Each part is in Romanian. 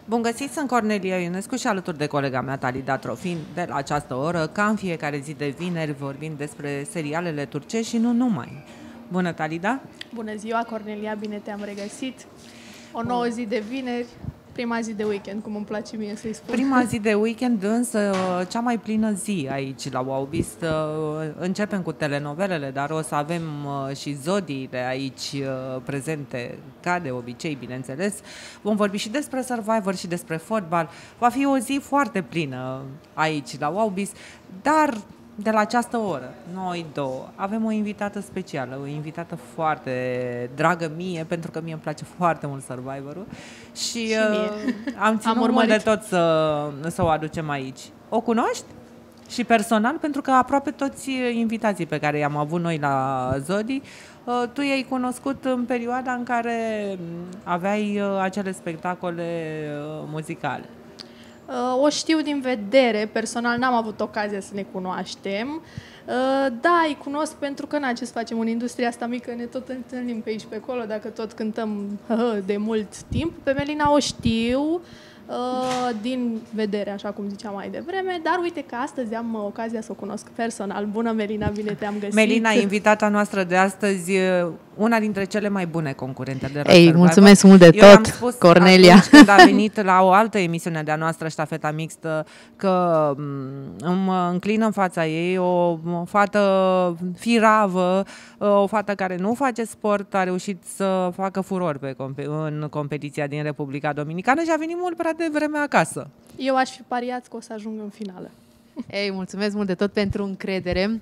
Bun găsit, sunt Cornelia Ionescu și alături de colega mea Talida Trofin de la această oră, ca în fiecare zi de vineri, vorbim despre serialele turcești și nu numai. Bună, Talida! Bună ziua, Cornelia, bine te-am regăsit. O nouă zi de vineri, prima zi de weekend, cum îmi place mie să-i spun. Prima zi de weekend, însă cea mai plină zi aici la Wowbeast. Începem cu telenovelele, dar o să avem și zodiile aici prezente, ca de obicei, bineînțeles. Vom vorbi și despre Survivor și despre fotbal. Va fi o zi foarte plină aici la Wowbeast, dar de la această oră, noi două, avem o invitată specială, o invitată foarte dragă mie, pentru că mie îmi place foarte mult Survivor-ul și am ținut mult de tot să o aducem aici. O cunoști? Și personal, pentru că aproape toți invitații pe care i-am avut noi la Zodi, tu i-ai cunoscut în perioada în care aveai acele spectacole muzicale. O știu din vedere, personal n-am avut ocazia să ne cunoaștem. Da, îi cunosc pentru că ce să facem în industria asta mică, ne tot întâlnim pe aici pe acolo, dacă tot cântăm de mult timp. Pe Melina o știu din vedere, așa cum ziceam mai devreme, dar uite că astăzi am ocazia să o cunosc personal. Bună, Melina, bine te-am găsit! Melina, invitata noastră de astăzi, una dintre cele mai bune concurente de la Survivor. Mulțumesc mult de tot, spus, Cornelia! Când a venit la o altă emisiune de-a noastră, Ștafeta Mixtă, că îmi înclină în fața ei o fată firavă, o fată care nu face sport, a reușit să facă furor în competiția din Republica Dominicană și a venit mult prea devreme acasă. Eu aș fi pariat că o să ajung în finală. Ei, mulțumesc mult de tot pentru încredere.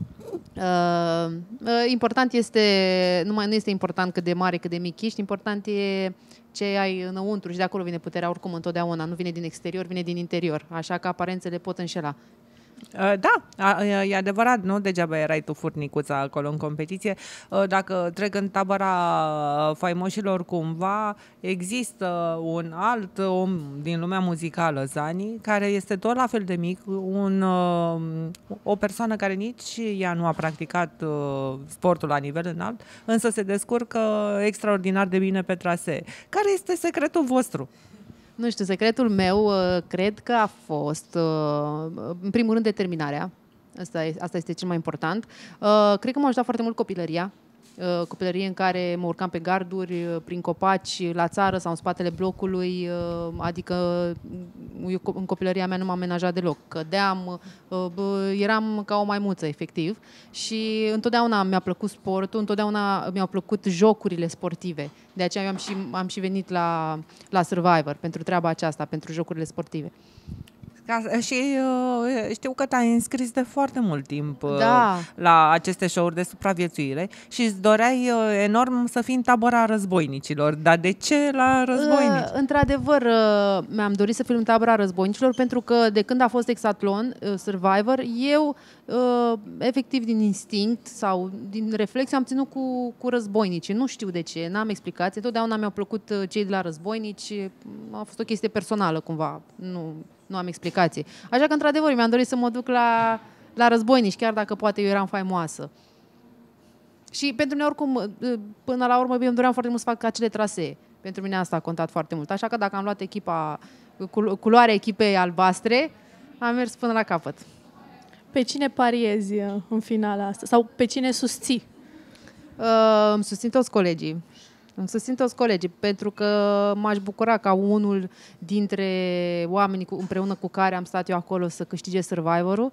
Important este, nu este important cât de mare, cât de mic ești, important e ce ai înăuntru și de acolo vine puterea oricum întotdeauna, nu vine din exterior, vine din interior, așa că aparențele pot înșela. Da, e adevărat, nu? Degeaba erai tu furnicuța acolo în competiție. Dacă trec în tabăra faimoșilor cumva, există un alt om din lumea muzicală, Zani, care este tot la fel de mic, o persoană care nici ea nu a practicat sportul la nivel înalt, însă se descurcă extraordinar de bine pe trasee. Care este secretul vostru? Nu știu, secretul meu cred că a fost, în primul rând, determinarea. Asta este cel mai important. Cred că m-a ajutat foarte mult copilăria. Copilărie în care mă urcam pe garduri, prin copaci, la țară sau în spatele blocului, adică eu în copilăria mea nu m-am menajat deloc. Cădeam, eram ca o maimuță, efectiv. Și întotdeauna mi-a plăcut sportul, întotdeauna mi-au plăcut jocurile sportive. De aceea eu am și venit la Survivor, pentru treaba aceasta, pentru jocurile sportive. Și știu că te-ai înscris de foarte mult timp da. La aceste show-uri de supraviețuire și îți doreai enorm să fii în tabăra războinicilor. Dar de ce la războinici? Într-adevăr, mi-am dorit să fiu în tabăra războinicilor pentru că de când a fost Exatlon, Survivor, eu efectiv din instinct sau din reflex am ținut cu războinicii. Nu știu de ce, n-am explicație. Totdeauna mi-au plăcut cei de la războinici. A fost o chestie personală cumva. Nu am explicație. Așa că, într-adevăr, mi-am dorit să mă duc la războinici, chiar dacă poate eu eram faimoasă. Și pentru mine, oricum, până la urmă, eu îmi doream foarte mult să fac acele trasee. Pentru mine asta a contat foarte mult. Așa că dacă am luat culoarea echipei albastre, am mers până la capăt. Pe cine pariezi în finala asta? Sau pe cine susții? Îmi susțin toți colegii. Îmi susțin toți colegii, pentru că m-aș bucura ca unul dintre oamenii împreună cu care am stat eu acolo să câștige Survivor-ul.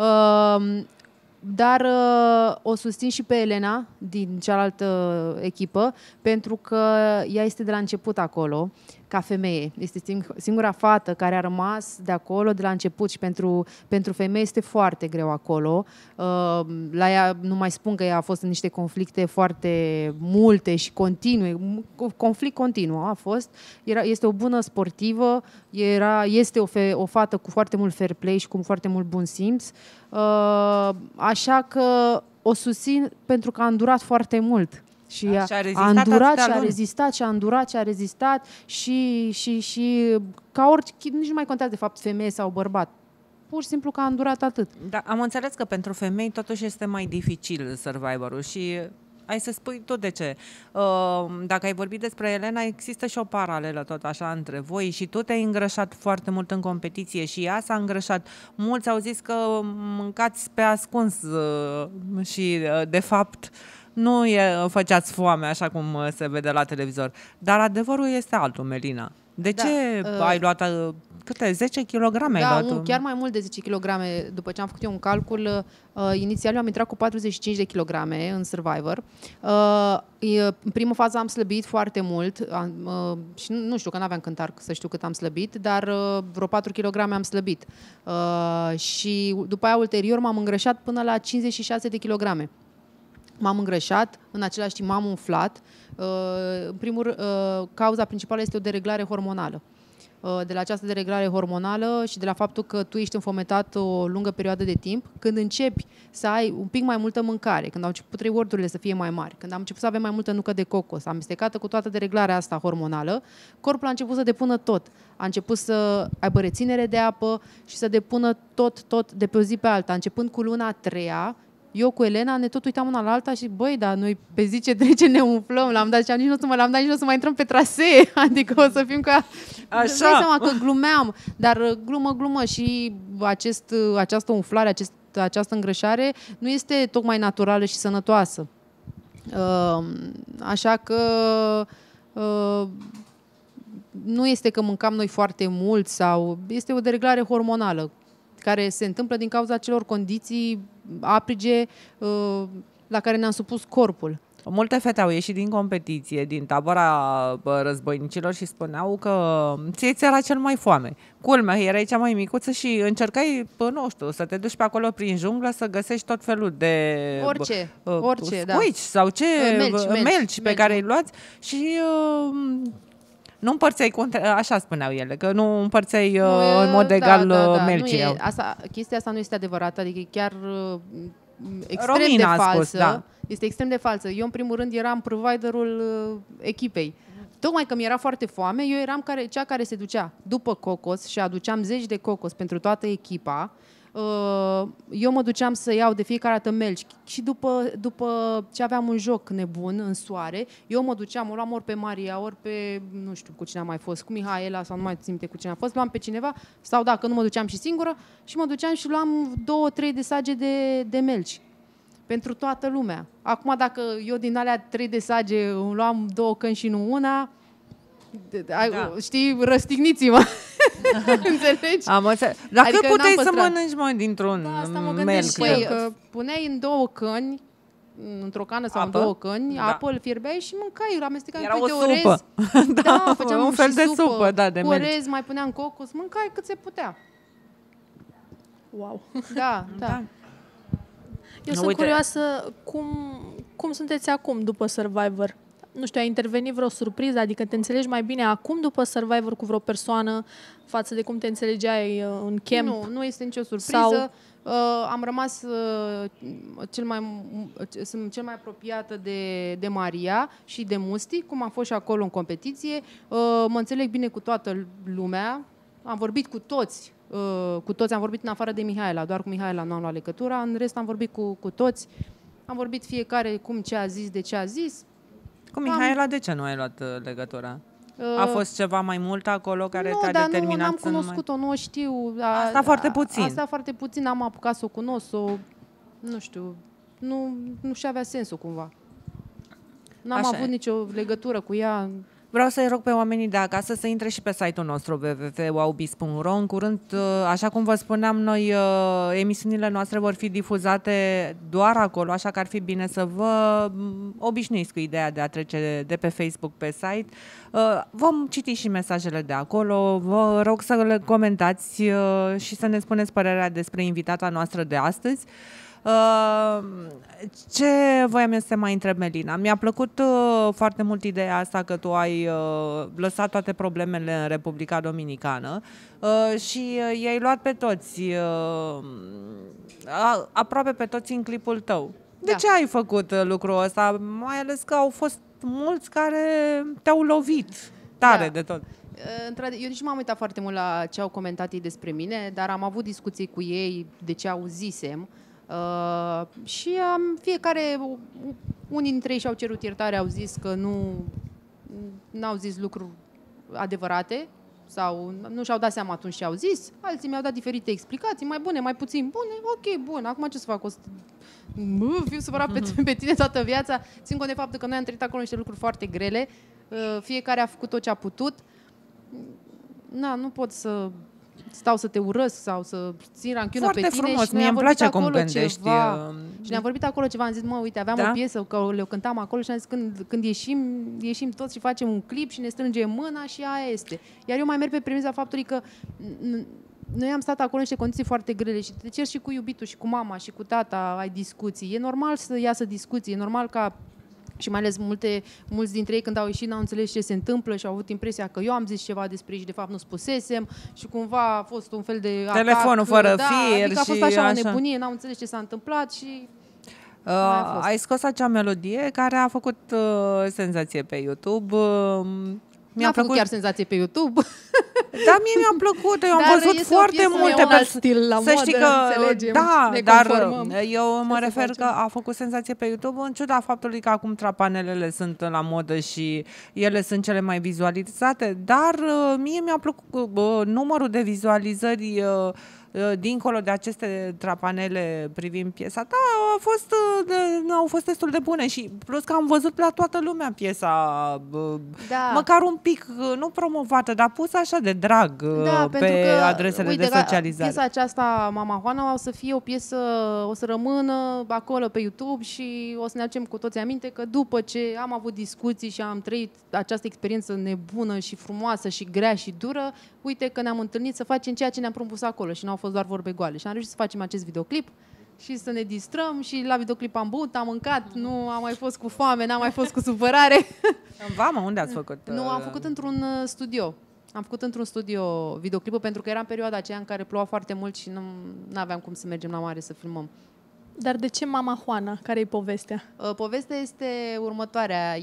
Dar o susțin și pe Elena din cealaltă echipă, pentru că ea este de la început acolo, ca femeie. Este singura fată care a rămas de acolo de la început și pentru femeie este foarte greu acolo. La ea nu mai spun că ea a fost în niște conflicte foarte multe și continue. Conflict continuu a fost. Este o bună sportivă, este o fată cu foarte mult fair play și cu foarte mult bun simț. Așa că o susțin pentru că a îndurat foarte mult. Și a îndurat și a rezistat și a îndurat și a rezistat și ca orice, nici nu mai contează de fapt femeie sau bărbat. Pur și simplu că a îndurat atât. Da, am înțeles că pentru femei totuși este mai dificil Survivor-ul și Ai să spui tu de ce. Dacă ai vorbit despre Elena, există și o paralelă tot așa între voi și tu te-ai îngrășat foarte mult în competiție și ea s-a îngrășat. Mulți au zis că mâncați pe ascuns și de fapt nu făceați foame așa cum se vede la televizor. Dar adevărul este altul, Melina. De ce ai luat câte? 10 kg ai luat? Chiar mai mult de 10 kg. După ce am făcut eu un calcul, inițial eu am intrat cu 45 de kg în Survivor. În primă fază am slăbit foarte mult și nu știu, că n-aveam cântar să știu cât am slăbit, dar vreo 4 kg am slăbit. Și după aia, ulterior, m-am îngrășat până la 56 de kg. M-am îngrășat, în același timp m-am umflat. În primul rând, cauza principală este o dereglare hormonală. De la această dereglare hormonală și de la faptul că tu ești înfometat o lungă perioadă de timp, când începi să ai un pic mai multă mâncare, când au început rewardurile să fie mai mari, când am început să avem mai multă nucă de cocos, amestecată cu toată dereglarea asta hormonală, corpul a început să depună tot. A început să aibă reținere de apă și să depună tot de pe o zi pe alta. Începând cu luna a treia, eu cu Elena ne tot uitam una la alta și băi, dar noi pe zi ce trece ne umflăm. L-am dat, ziceam, nici nu o să mai intrăm pe trasee. Adică o să fim ca... Așa. Dai seama că glumeam, dar glumă și această umflare, această îngrășare nu este tocmai naturală și sănătoasă. Așa că nu este că mâncam noi foarte mult sau este o dereglare hormonală care se întâmplă din cauza celor condiții aprige la care ne-am supus corpul. Multe fete au ieșit din competiție, din tabăra războinicilor și spuneau că ți era cel mai foame. Culmea, erai cea mai micuță și încercai, nu știu, să te duci pe acolo prin junglă să găsești tot felul de orice, scuici sau ce melci pe care îi luați și nu împărțeai, așa spuneau ele, că nu împărțeai în mod egal melcii. Chestia asta nu este adevărată, adică e chiar extrem de falsă. Da. Este extrem de falsă. Eu, în primul rând, eram providerul echipei. Tocmai că mi era foarte foame, eu eram cea care se ducea după cocos și aduceam 10 de cocos pentru toată echipa. Eu mă duceam să iau de fiecare dată melci și după ce aveam un joc nebun în soare, eu mă duceam, o luam ori pe Maria, ori pe, nu știu cu cine a mai fost, cu Mihaela sau nu mai țin minte cu cine a fost, luam pe cineva sau dacă nu mă duceam și singură și mă duceam și luam 2-3 de sage de melci pentru toată lumea. Acum dacă eu din alea 3 de sage luam 2 căni și nu una, știi, răstigniți-mă. Înțelegi? Dacă adică puteai să mănânci dintr-un melc. Că puneai în 2 căni, într-o cană sau apă? În 2 căni, apă, îl fierbeai și mâncai, îl amestecai cu de orez. Făceam un fel de supă, de cu orez, mai puneam cocos, mâncai cât se putea. Wow. Da. Eu sunt curioasă cum sunteți acum după Survivor? Nu știu, a intervenit vreo surpriză? Adică te înțelegi mai bine acum după Survivor cu vreo persoană față de cum te înțelegeai în camp? Nu este nicio surpriză. Am rămas sunt cel mai apropiată de Maria și de Musti, cum am fost și acolo în competiție. Mă înțeleg bine cu toată lumea. Am vorbit cu toți. Am vorbit în afară de Mihaela. Doar cu Mihaela nu am luat legătura. În rest am vorbit cu toți. Am vorbit fiecare ce a zis, de ce a zis. Cu Mihaela, de ce nu ai luat legătura? A fost ceva mai mult acolo care te-a determinat? Nu, n-am cunoscut-o, nu o știu. Asta foarte puțin. Asta foarte puțin, am apucat să o cunosc, nu știu, nu și avea sensul cumva. N-am avut nicio legătură cu ea. Vreau să-i rog pe oamenii de acasă să intre și pe site-ul nostru www.wowbiz.ro. În curând, așa cum vă spuneam noi, emisiunile noastre vor fi difuzate doar acolo, așa că ar fi bine să vă obișnuiți cu ideea de a trece de pe Facebook pe site. Vom citi și mesajele de acolo. Vă rog să le comentați și să ne spuneți părerea despre invitata noastră de astăzi. Ce voiam eu să te mai întreb, Melina? Mi-a plăcut foarte mult ideea asta că tu ai lăsat toate problemele în Republica Dominicană și i-ai luat pe toți, aproape pe toți în clipul tău. De ce ai făcut lucrul ăsta? Mai ales că au fost mulți care te-au lovit tare de tot. Eu nici m-am uitat foarte mult la ce au comentat ei despre mine, dar am avut discuții cu ei de ce auzisem. Și fiecare, unii dintre ei și-au cerut iertare, au zis că n-au zis lucruri adevărate sau nu și-au dat seama atunci ce au zis. Alții mi-au dat diferite explicații, mai bune, mai puțin bune. Ok, bun, acum ce să fac? Fiu supărat pe tine toată viața. Țin cont de faptul că noi am trăit acolo niște lucruri foarte grele. Fiecare a făcut tot ce a putut. Nu pot să stau să te urăsc sau să țin ranchiună pe tine. Frumos, și noi mie îmi place cum gândești. Și ne-am vorbit acolo ceva, am zis, uite, aveam o piesă, că le cântam acolo și am zis, când ieșim toți și facem un clip și ne strângem mâna și aia este. Iar eu mai merg pe premisa faptului că noi am stat acolo în niște condiții foarte grele și te ceri și cu iubitul și cu mama și cu tata, ai discuții. E normal să iasă discuții, e normal ca... Și mai ales mulți dintre ei când au ieșit n-au înțeles ce se întâmplă și au avut impresia că eu am zis ceva despre ei și de fapt nu spusesem și cumva a fost un fel de telefonul atac, fără fir adică a fost și așa o nebunie, n-au înțeles ce s-a întâmplat și... ai scos acea melodie care a făcut senzație pe YouTube. Mi-a făcut chiar senzație pe YouTube. Da, mie mi-a plăcut. Eu am văzut foarte multe stil la modă, înțelegem, da, ne dar conformăm. eu mă refer că a făcut senzație pe YouTube în ciuda faptului că acum trapanelele sunt la modă și ele sunt cele mai vizualizate, dar mie mi-a plăcut numărul de vizualizări dincolo de aceste trapanele privind piesa ta, au fost destul de bune și plus că am văzut la toată lumea piesa, măcar un pic, nu promovată, dar pusă așa de drag pe adresele de socializare. Piesa aceasta, Mama Juana, o să fie o piesă, o să rămână acolo pe YouTube și o să ne aducem cu toții aminte că după ce am avut discuții și am trăit această experiență nebună și frumoasă și grea și dură, uite că ne-am întâlnit să facem ceea ce ne-am propus acolo și n-au fost doar vorbe goale. Și am reușit să facem acest videoclip și să ne distrăm și la videoclip am băut, am mâncat, nu am mai fost cu foame, n-am mai fost cu supărare. În Vama, unde ați făcut? Nu, am făcut într-un studio. Am făcut într-un studio videoclipul pentru că era în perioada aceea în care ploua foarte mult și nu aveam cum să mergem la mare să filmăm. Dar de ce Mama Juana? Care-i povestea? Povestea este următoarea.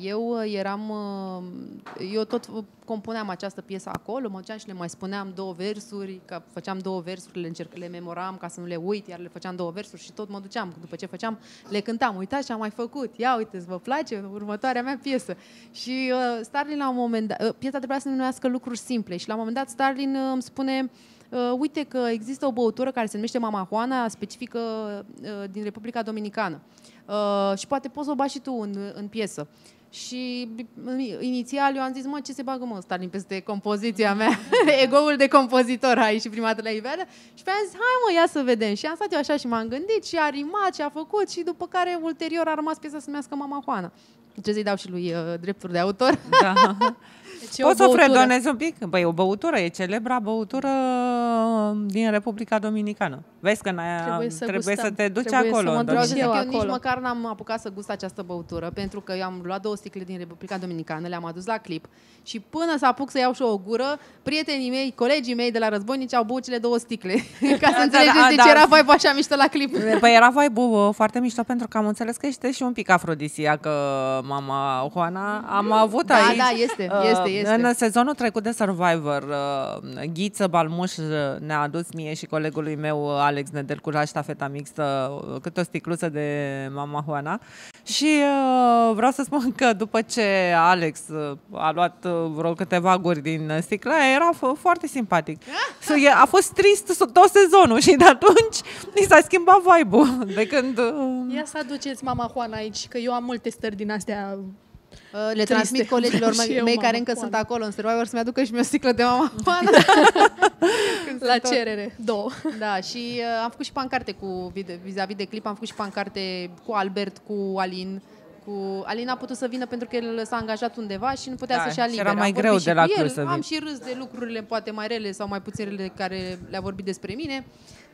Eu tot compuneam această piesă acolo, mă duceam și le mai spuneam 2 versuri, că făceam 2 versuri, le memoram ca să nu le uit, iar le făceam 2 versuri și tot mă duceam. După ce făceam, le cântam. Uitați ce am mai făcut. Ia uite, vă place următoarea mea piesă. Și Starlin la un moment dat, piesa trebuia să ne numească lucruri simple și la un moment dat Starlin îmi spune: uite că există o băutură care se numește Mama Juana, specifică din Republica Dominicană. Și poate poți să o bagi și tu în piesă. Și inițial eu am zis, ce se bagă Starlin peste compoziția mea? Egoul de compozitor a ieșit prima dată la iveală. Și pe-aia am zis, hai ia să vedem. Și am stat eu așa și m-am gândit și a rimat și a făcut și după care ulterior a rămas piesa să se numească Mama Juana. Ce să-i dau și lui drepturi de autor. Da. Poți să o fredonezi un pic? Băi, o băutură, e celebra băutură din Republica Dominicană. Vezi că trebuie să te duci acolo. Eu nici măcar n-am apucat să gust această băutură, pentru că eu am luat 2 sticle din Republica Dominicană, le-am adus la clip și până să apuc să iau și o gură, prietenii mei, colegii mei de la Războinici au băut cele 2 sticle. Ca să înțelegeți de ce era vibe-ul așa mișto la clip. Păi era vibe-ul foarte mișto pentru că am înțeles că este și un pic afrodisiacă Mama Juana. Am avut aici... Da, este. În sezonul trecut de Survivor, Ghiță Balmuș ne-a adus mie și colegului meu Alex Nedelcu la ștafeta mixtă câte o sticluță de Mama Juana și vreau să spun că după ce Alex a luat vreo câteva guri din sticla, era foarte simpatic. A fost trist tot sezonul și de atunci ni s-a schimbat vibe-ul de când... Ia să aduceți Mama Juana aici, că eu am multe stări din astea. Le transmit colegilor mei care încă sunt acolo în Survivor să-mi aducă și mie o sticlă de Mama Juana. La cerere, 2. Da, și am făcut și pancarte vis-a-vis de clip, am făcut și pancarte cu Albert, cu Alin. Alin a putut să vină pentru că el s-a angajat undeva și nu putea să-și ia liber. Era mai greu de la Cluj să vină. Am și râs de lucrurile poate mai rele sau mai puțin rele care le-a vorbit despre mine.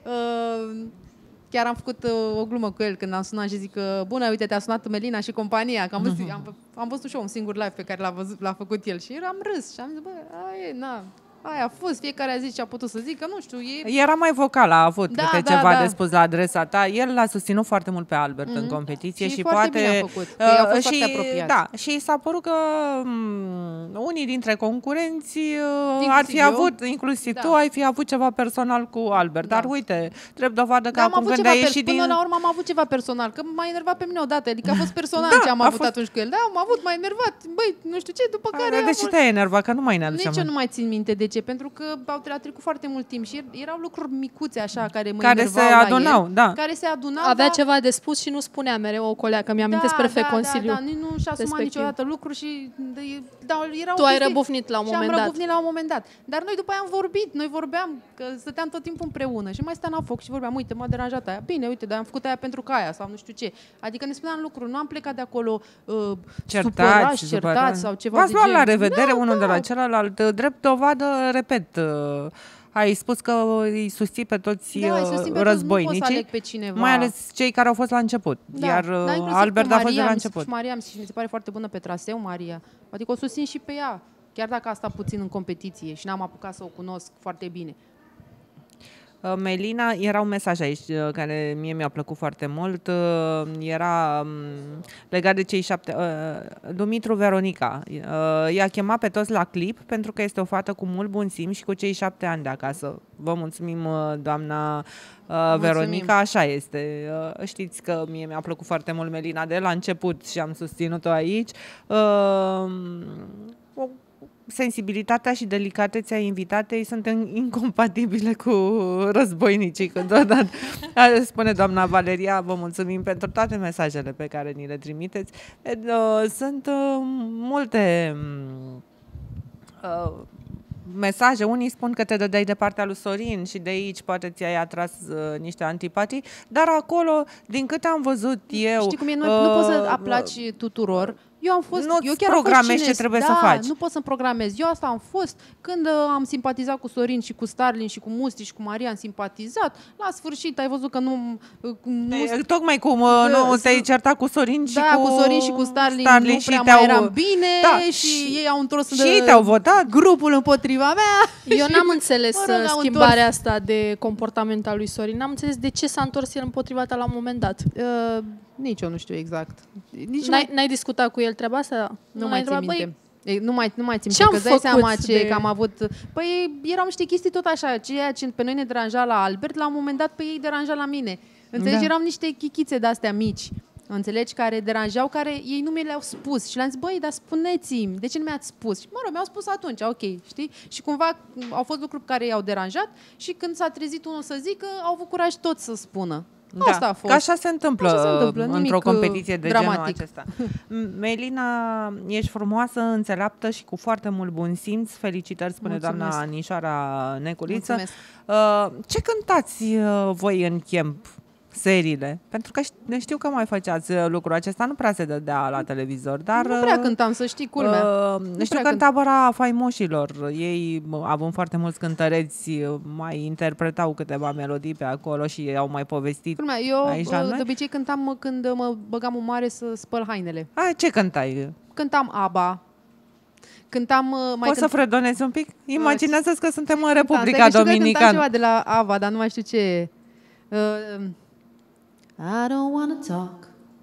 Chiar am făcut o glumă cu el când am sunat și zic că bună, uite, te-a sunat Melina și compania, că am văzut și eu un singur live pe care l-a făcut el și am râs și am zis, aia a fost, fiecare a zis ce a putut să zică, nu știu, Era mai vocal, a avut câte ceva de da. spus la adresa ta. El l-a susținut foarte mult pe Albert în competiție și foarte poate... bine a făcut, că i-au fost foarte apropiați. Da, și s-a părut că unii dintre concurenți ar fi eu. avut, inclusiv tu, ai fi avut ceva personal cu Albert. Dar uite, drept dovadă că acum când ai ieșit din... Până la urmă am avut ceva personal, că m-a enervat pe mine odată, adică a fost personal ce am avut atunci cu el. Da, am avut, m-a enervat, băi, nu știu ce, după care... De ce te-ai enervat? Că nu mai ne aduceam. Nici eu nu mai țin minte de ce, pentru că a trecut foarte mult timp și erau lucruri micuțe așa care mă care enervau se adunau, el, da. care se adunau. Avea ceva de spus și nu spunea mereu o coleacă, mi-amintesc perfect Consiliul. Da, nu și-a asumat niciodată lucruri și erau tu ai răbufnit la un moment dat. Și am răbufnit la un moment dat. Dar noi după aia am vorbit, noi vorbeam, că stăteam tot timpul împreună și mai stăteam la foc și vorbeam, uite, m-a deranjat aia. Bine, uite, dar am făcut aia pentru că aia sau nu știu ce. Adică ne spuneam lucruri, nu am plecat de acolo certați sau ceva v-ați de luat gen. la revedere unul de la celălalt. Drept dovadă, repet, ai spus că îi susții pe toți războinicii, nu poți să aleg pe cineva. mai ales cei care au fost la început. Iar Albert a fost de la început. Și Maria mi se pare foarte bună pe traseu, Maria. Adică o susțin și pe ea, chiar dacă a stat puțin în competiție și n-am apucat să o cunosc foarte bine. Melina, era un mesaj aici care mie mi-a plăcut foarte mult. Era legat de cei 7... Dumitru Veronica i-a chemat pe toți la clip pentru că este o fată cu mult bun simț și cu cei 7 ani de acasă. Vă mulțumim, doamna Veronica, așa este. Știți că mie mi-a plăcut foarte mult Melina de la început și am susținut-o aici. Sensibilitatea și delicatețea invitatei sunt incompatibile cu războinicii. Câteodată, spune doamna Valeria, vă mulțumim pentru toate mesajele pe care ni le trimiteți. Sunt multe mesaje. Unii spun că te dădeai de partea lui Sorin și de aici poate ți-ai atras niște antipatii, dar acolo, din câte am văzut eu... Știi cum e? Nu poți să aplaci tuturor. Eu am fost, eu chiar programezi ce trebuie să faci. Nu pot să-mi programez. Eu asta am fost când am simpatizat cu Sorin și cu Starlin și cu Musti și cu Maria am simpatizat. La sfârșit ai văzut că nu... Tocmai cum nu te-ai certat cu Sorin și cu Sorin și cu Starlin nu prea mai eram bine și ei au întors și te-au votat grupul împotriva mea. Eu n-am înțeles schimbarea asta de comportament al lui Sorin. N-am înțeles de ce s-a întors el împotriva ta la un moment dat. Nici eu nu știu exact. N-ai discutat cu el treaba asta? Nu mai țin minte. Nu mai țin minte, că îți dai seama că am avut... Păi erau niște chestii tot așa, ceea ce pe noi ne deranja la Albert, la un moment dat pe ei deranja la mine. Înțelegi? Erau niște chichițe de-astea mici, înțelegi, care deranjau, care ei nu mi le-au spus. Și le-am zis, băi, dar spuneți-mi, de ce nu mi-ați spus? Și mă rog, mi-au spus atunci, ok, știi? Și cumva au fost lucruri care i-au deranjat și când s-a trezit unul să zică, au avut curaj tot să spună. Da, asta a fost. Că așa se întâmplă într-o competiție de dramatic. Genul acesta. Melina, ești frumoasă, înțeleaptă și cu foarte mult bun simț. Felicitări, spune Mulțumesc. doamna Nișoara Neculiță. Ce cântați voi în camp? Seriile. Pentru că știu că mai făceați lucrul acesta, nu prea se dădea la televizor, dar... Nu prea cântam, să știi, culmea. Știu că în tabăra faimoșilor, ei, având foarte mulți cântăreți, mai interpretau câteva melodii pe acolo și au mai povestit. Culmea, eu aici la noi. De obicei cântam când mă băgam în mare să spăl hainele. Ce cântai? Cântam ABBA. Poți să fredonezi un pic? Imaginează-ți că suntem în Republica Dominicană. Cântam ceva de la ABBA, dar nu mai știu ce... I don't wanna talk.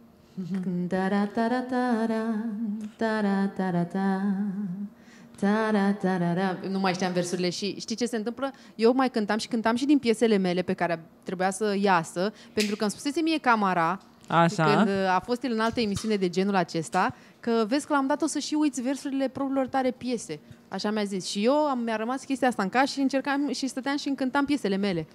Nu mai știam versurile și știi ce se întâmplă? Eu mai cântam și din piesele mele pe care trebuia să iasă, pentru că îmi spusese mie camara, când a fost el în alte emisiune de genul acesta, că vezi că l-am dat-o să și uiți versurile propriilor tare piese. Așa mi-a zis. Și eu mi-a rămas chestia asta în casă și încercam și stăteam și cântam piesele mele.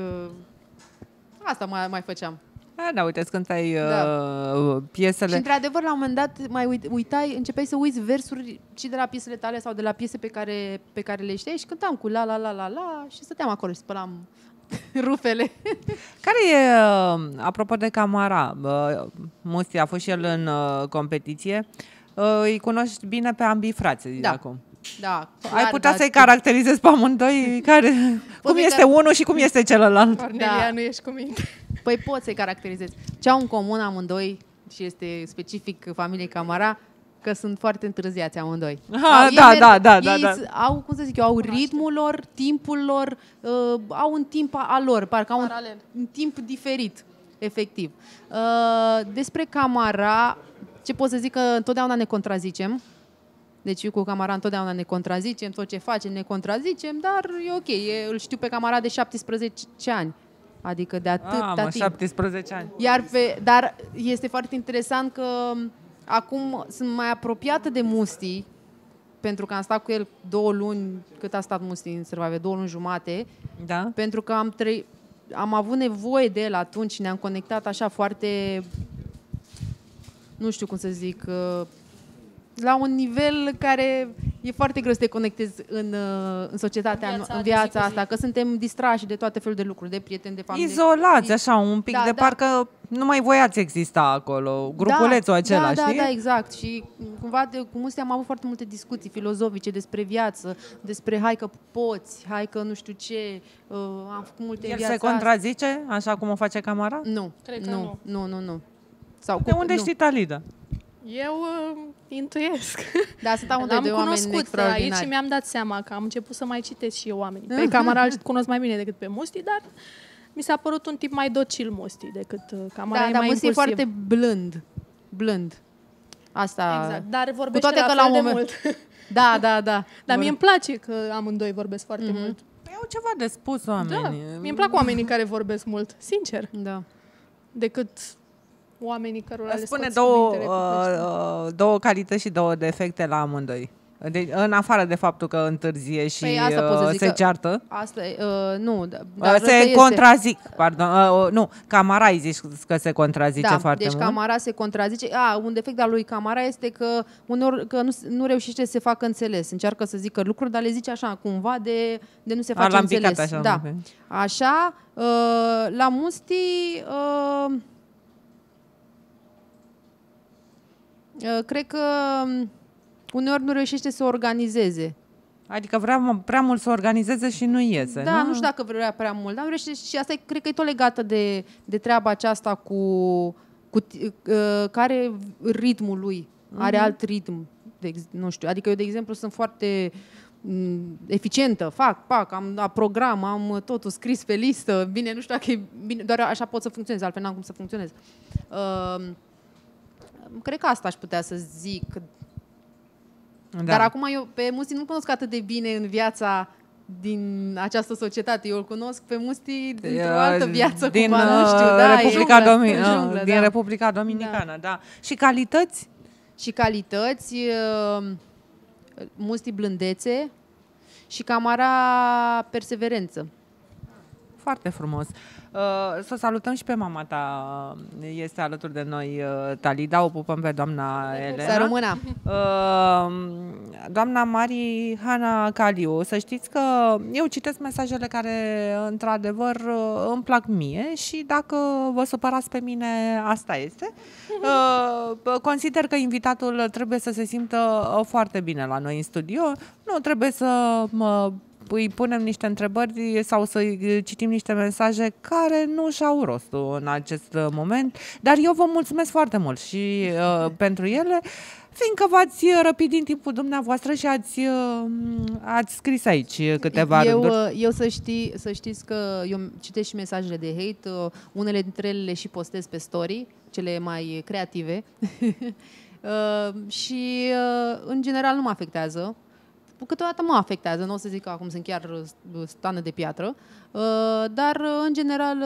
Asta mai făceam. Da, uite, cântai piesele. Și într-adevăr, la un moment dat, mai începeai să uiți versuri și de la piesele tale sau de la piese pe care le știai și cântam cu la la la la la și stăteam acolo și spălam rufele. Care e, apropo de camara, Musti a fost și el în competiție, îi cunoști bine pe ambii frați acum. Da, ai putea să-i caracterizezi pe amândoi cum este unul și cum este celălalt. Cornelia, nu ești cu minte. Păi pot să-i caracterizezi. Ce au în comun amândoi și este specific familiei Camara, că sunt foarte întârziați amândoi. Da. Au, cum să zic eu, au ritmul lor, timpul lor, au un timp al lor, parcă au un timp diferit, efectiv. Despre Camara, ce pot să zic, că întotdeauna ne contrazicem. Deci eu cu Camara întotdeauna ne contrazicem, tot ce facem ne contrazicem, dar e ok. Îl știu pe Camara de 17 ani. Adică de atâta timp. 17 ani. Dar este foarte interesant că acum sunt mai apropiată de Musti, pentru că am stat cu el 2 luni, cât a stat Musti în Survivor, 2 luni jumate, da? Pentru că am avut nevoie de el atunci, ne-am conectat așa foarte, nu știu cum să zic, la un nivel care e foarte greu să te conectezi în societatea, în viața asta, că suntem distrași de toate felul de lucruri, de prieteni, de familie. Izolați, așa, un pic, parcă nu mai voiați exista acolo, grupulețul acela, știi? Da, exact. Și cumva cu Musti am avut foarte multe discuții filozofice despre viață, despre hai că poți, hai că nu știu ce, am făcut multe în viața se contrazice, așa cum o face Camara? Nu. Cred că nu. Nu. Sau de unde știi Talida? Eu intuiesc. Da, sunt amândoi de oameni extraordinari. Aici și mi-am dat seama că am început să mai citesc și eu oamenii. Pe Camara îl cunosc mai bine decât pe Musti, dar mi s-a părut un tip mai docil Musti decât Camara. Da, e mai Musti e foarte blând. Asta. Exact, dar vorbește toate la fel de mult. Da. Dar mie îmi place că amândoi vorbesc foarte mult. Păi au ceva de spus oamenii. Da, mie îmi plac oamenii care vorbesc mult, sincer. Da. Decât oamenii cărora le spune scoți două calități și 2 defecte la amândoi. În afară de faptul că întârzie și se ceartă. Asta nu, se contrazic, pardon. Nu, Camara îi zici că se contrazice foarte mult. Deci Camara se contrazice. Un defect al lui Camara este că uneori că nu reușește să se facă înțeles. Încearcă să zică lucruri, dar le zice așa, cumva de nu se face înțeles. Așa, da. Așa, la Musti cred că uneori nu reușește să organizeze. Adică vrea prea mult să organizeze și nu iese. Da, nu știu dacă vrea prea mult, dar reușește, și asta cred că e tot legată de treaba aceasta cu care ritmul lui. Are alt ritm. Nu știu, adică eu, de exemplu, sunt foarte eficientă, am program, am totul scris pe listă, bine, nu știu dacă e bine, doar așa pot să funcționez, altfel n-am cum să funcționez. Cred că asta aș putea să zic. Da. Dar acum eu pe Musti nu cunosc atât de bine în viața din această societate. Eu îl cunosc pe Musti dintr-o altă viață, din cumva, nu știu. Din Republica Dominicană, da. Și calități? Și calități, Musti blândețe și Camara perseverență. Foarte frumos. Să salutăm și pe mama ta. Este alături de noi Talida, o pupăm pe doamna Elena. Să rămână. Doamna Marihana Caliu, să știți că eu citesc mesajele care într-adevăr îmi plac mie și dacă vă supărați pe mine, asta este. Consider că invitatul trebuie să se simtă foarte bine la noi în studio. Nu trebuie să îi punem niște întrebări sau să citim niște mesaje care nu și-au rostul în acest moment, dar eu vă mulțumesc foarte mult și pentru ele, fiindcă v-ați răpit din timpul dumneavoastră și ați scris aici câteva rânduri. Eu să știți că eu citesc și mesajele de hate, unele dintre ele le și postez pe story, cele mai creative și în general nu mă afectează. Câteodată mă afectează, nu o să zic că acum sunt chiar stană de piatră, dar în general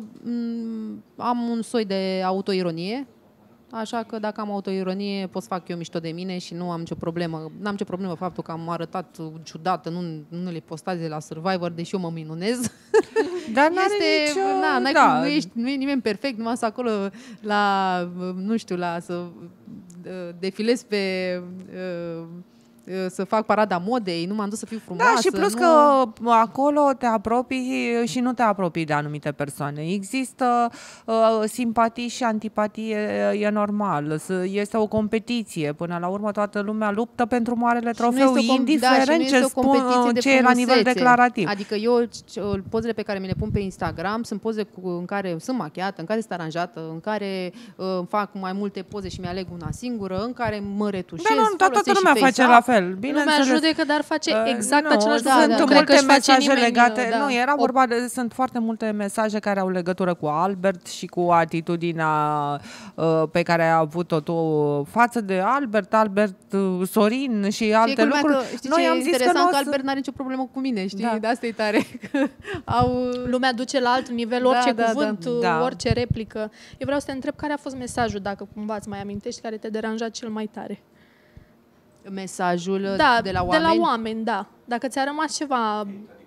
am un soi de autoironie, așa că dacă am autoironie pot să fac eu mișto de mine și nu am nicio problemă. N-am nicio problemă faptul că am arătat ciudată în unele postaze la Survivor, deși eu mă minunez. Dar nu e nimeni perfect, numai să acolo să defilez pe să fac parada modei, nu m-am dus să fiu frumoasă. Da, și plus nu... că acolo te apropii și nu te apropii de anumite persoane. Există simpatii și antipatie, e normal. Este o competiție. Până la urmă toată lumea luptă pentru marele trofeu, indiferent ce spun, ce e la nivel declarativ. Adică eu, pozele pe care mi le pun pe Instagram sunt poze în care sunt machiată, în care sunt aranjată, în care fac mai multe poze și mi-aleg una singură, în care mă retușez. Da, nu, toată lumea face la fel. Lumea judecă, dar face exact același lucru. Sunt multe mesaje legate. Nu, era vorba de... Sunt foarte multe mesaje care au legătură cu Albert și cu atitudinea pe care a avut-o tu față de Albert, Sorin și alte lucruri. Știi ce e interesant? Că Albert n-are nicio problemă cu mine, știi? Da. De asta e tare. Lumea duce la alt nivel orice cuvânt, orice replică. Eu vreau să te întreb care a fost mesajul, dacă cumva îți mai amintești, care te deranja cel mai tare. Mesajul de la oameni? De la oameni, da. Dacă ți-a rămas ceva...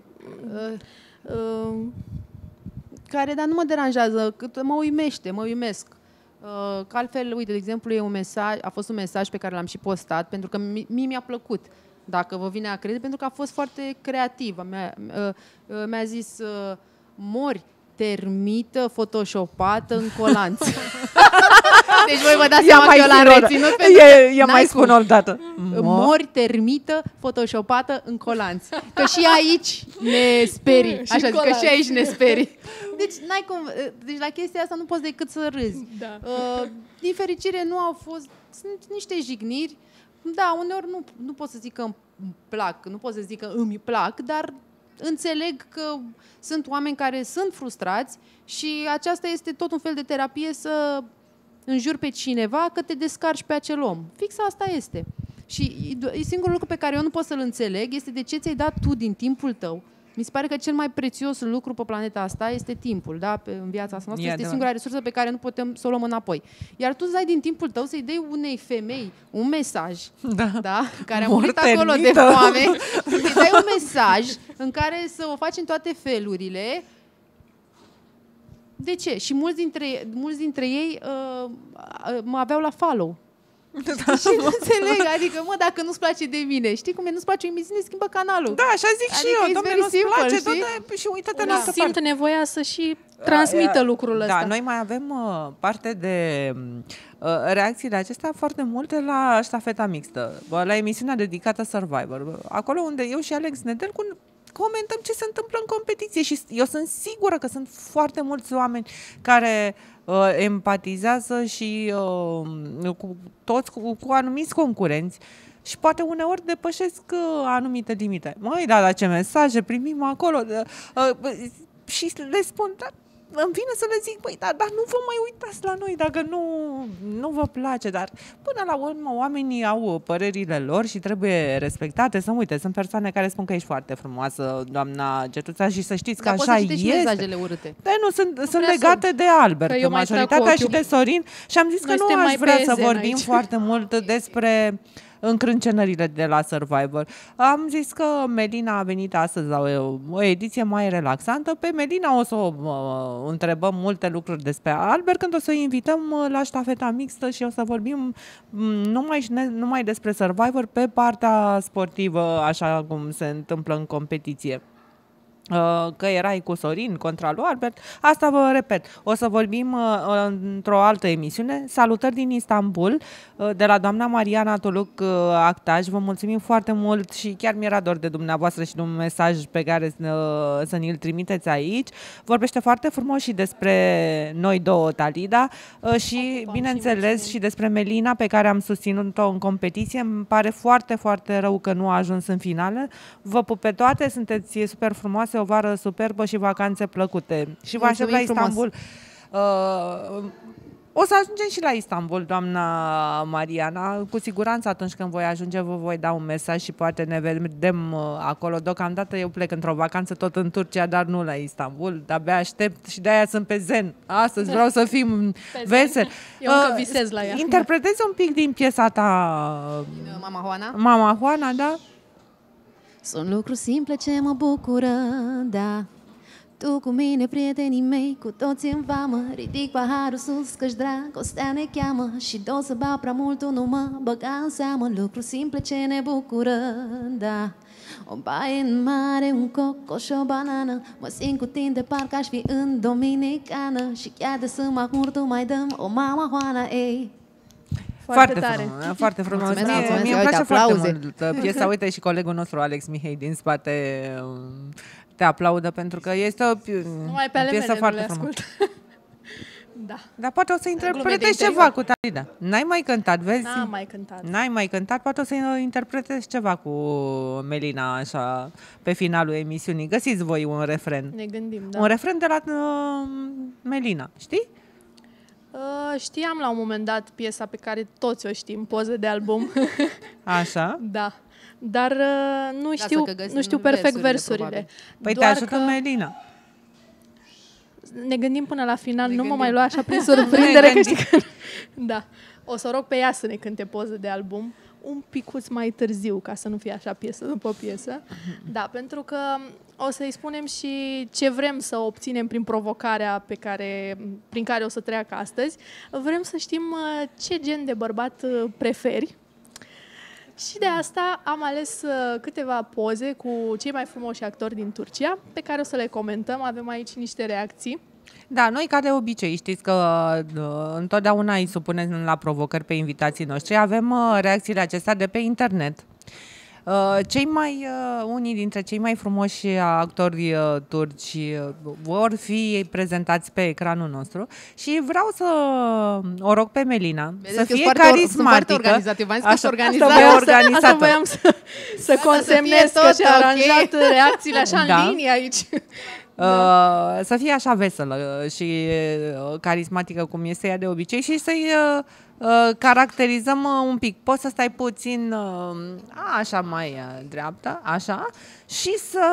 care, dar nu mă deranjează, cât mă uimesc. Că altfel, uite, de exemplu, a fost un mesaj pe care l-am și postat, pentru că mie mi-a plăcut, dacă vă vine a crede, pentru că a fost foarte creativ. Mi-a zis, mori termită, photoshopată în colanț. Deci voi vă dați seama că eu l-am reținut. Eu mai spun o dată. Mori termită, photoshopată în colanț. Că și aici ne sperii. Așa zic, că și aici ne sperii. Deci, n-ai cum, deci la chestia asta nu poți decât să râzi. Da. Din fericire nu au fost, sunt niște jigniri. Da, uneori nu pot să zic că îmi plac, nu pot să zic că îmi plac, dar înțeleg că sunt oameni care sunt frustrați și aceasta este tot un fel de terapie să înjuri pe cineva că te descarci pe acel om. Fix asta este. Și singurul lucru pe care eu nu pot să-l înțeleg este de ce ți-ai dat tu din timpul tău. Mi se pare că cel mai prețios lucru pe planeta asta este timpul, da? În viața asta noastră este singura resursă pe care nu putem să o luăm înapoi. Iar tu îți dai din timpul tău să-i dai unei femei un mesaj, da? Care a murit acolo de foame, să-i dai un mesaj în care să o faci în toate felurile. De ce? Și mulți dintre ei mă aveau la follow. Și nu înțeleg, adică, dacă nu-ți place de mine, știi cum e, nu-ți place o emisiune, schimbă canalul. Da, așa zic și eu, dom'le, nu-ți place, și uite-te în altă parte. Simt nevoia să și transmită lucrul ăsta. Da, noi mai avem parte de reacțiile acestea foarte multe la ștafeta mixtă, la emisiunea dedicată Survivor, acolo unde eu și Alex Nedelcu comentăm ce se întâmplă în competiție și eu sunt sigură că sunt foarte mulți oameni care empatizează și cu anumiți concurenți și poate uneori depășesc anumite limite. Măi, dar ce mesaje primim acolo și le spun, îmi vine să le zic, dar nu vă mai uitați la noi dacă nu vă place, dar până la urmă oamenii au părerile lor și trebuie respectate. Sunt persoane care spun că ești foarte frumoasă, doamna Getuța, și să știți că așa este. Și mesajele urâte. Dar sunt legate de Albert, majoritatea și de Sorin, și am zis că nu aș vrea să vorbim foarte mult despre încrâncenările de la Survivor. Am zis că Melina a venit astăzi la o ediție mai relaxantă. Pe Melina o să o întrebăm multe lucruri despre Albert când o să o invităm la ștafeta mixtă și o să vorbim numai despre Survivor pe partea sportivă, așa cum se întâmplă în competiție. Că erai cu Sorin contra lui Albert. Asta vă repet, o să vorbim într-o altă emisiune. Salutări din Istanbul, de la doamna Mariana Toluc Actaj. Vă mulțumim foarte mult și chiar mi-era dor de dumneavoastră și de un mesaj pe care să ni-l trimiteți aici. Vorbește foarte frumos și despre noi două, Talida, și bineînțeles și despre Melina, pe care am susținut-o în competiție. Îmi pare foarte, foarte rău că nu a ajuns în finală. Vă pup pe toate, sunteți super frumoase, o vară superbă și vacanțe plăcute. Și vă aștept la Istanbul. O să ajungem și la Istanbul, doamna Mariana. Cu siguranță atunci când voi ajunge vă voi da un mesaj și poate ne vedem acolo. Deocamdată eu plec într-o vacanță tot în Turcia, dar nu la Istanbul. De-abia aștept și de-aia sunt pe zen. Astăzi vreau să fim veseli. Eu încă visez la ea. Interpretezi un pic din piesa ta Mama Juana? Mama Juana, da? Sunt lucruri simple ce mă bucură, da. Tu cu mine, prietenii mei, cu toți în vamă. Ridic paharul sus, că-și dragostea ne cheamă. Și de-o să beau prea mult, tu nu mă băga în seamă. Lucruri simple ce ne bucură, da. O baie în mare, un coco și o banană. Mă simt cu tine, parcă aș fi în Dominicană. Și chiar de să mă tu mai dăm o mama Juana, ei. Foarte tare. Foarte frumos. Mulțumesc, mulțumesc. Mie îmi Uite, place foarte aplauze. mult piesa. Uite, și colegul nostru, Alex Mihei, din spate te aplaudă pentru că este o Numai pe ale piesă mele foarte nu le frumoasă. ascult. Da. Dar poate o să Glume interpretezi de ceva cu Talida. N-ai mai cântat, vezi? N-am mai cântat. N-ai mai cântat, poate o să interpretezi ceva cu Melina, așa, pe finalul emisiunii. Găsiți voi un refren. Ne gândim, da. Un refren de la Melina, știi? Știam la un moment dat piesa pe care toți o știm, Poză de album. Așa. Da. Dar nu Lasă știu, că găsim nu știu perfect versurile, versurile. Păi te Doar ajută că Melina. ne gândim până la final, Ne nu mă gândim. mai lua așa prin surprindere, Ne că știi că... Da. O să rog pe ea să ne cânte Poză de album un picuț mai târziu, ca să nu fie așa piesă după piesă. Da, pentru că o să-i spunem și ce vrem să obținem prin provocarea prin care o să treacă astăzi. Vrem să știm ce gen de bărbat preferi. Și de asta am ales câteva poze cu cei mai frumoși actori din Turcia, pe care o să le comentăm. Avem aici niște reacții. Da, noi ca de obicei, știți că întotdeauna îi supunem la provocări pe invitații noștri. Avem reacțiile acestea de pe internet. Unii dintre cei mai frumoși actori turci vor fi prezentați pe ecranul nostru și vreau să o rog pe Melina să fie carismatică. Foarte organizate, v-am zis că sunt Asta voiam să consemnez tot că și-a ok. aranjat reacțiile așa Da. în linie aici. Să fie așa veselă și carismatică cum este ea de obicei și să-i caracterizăm un pic. Poți să stai puțin așa mai dreaptă, așa, și să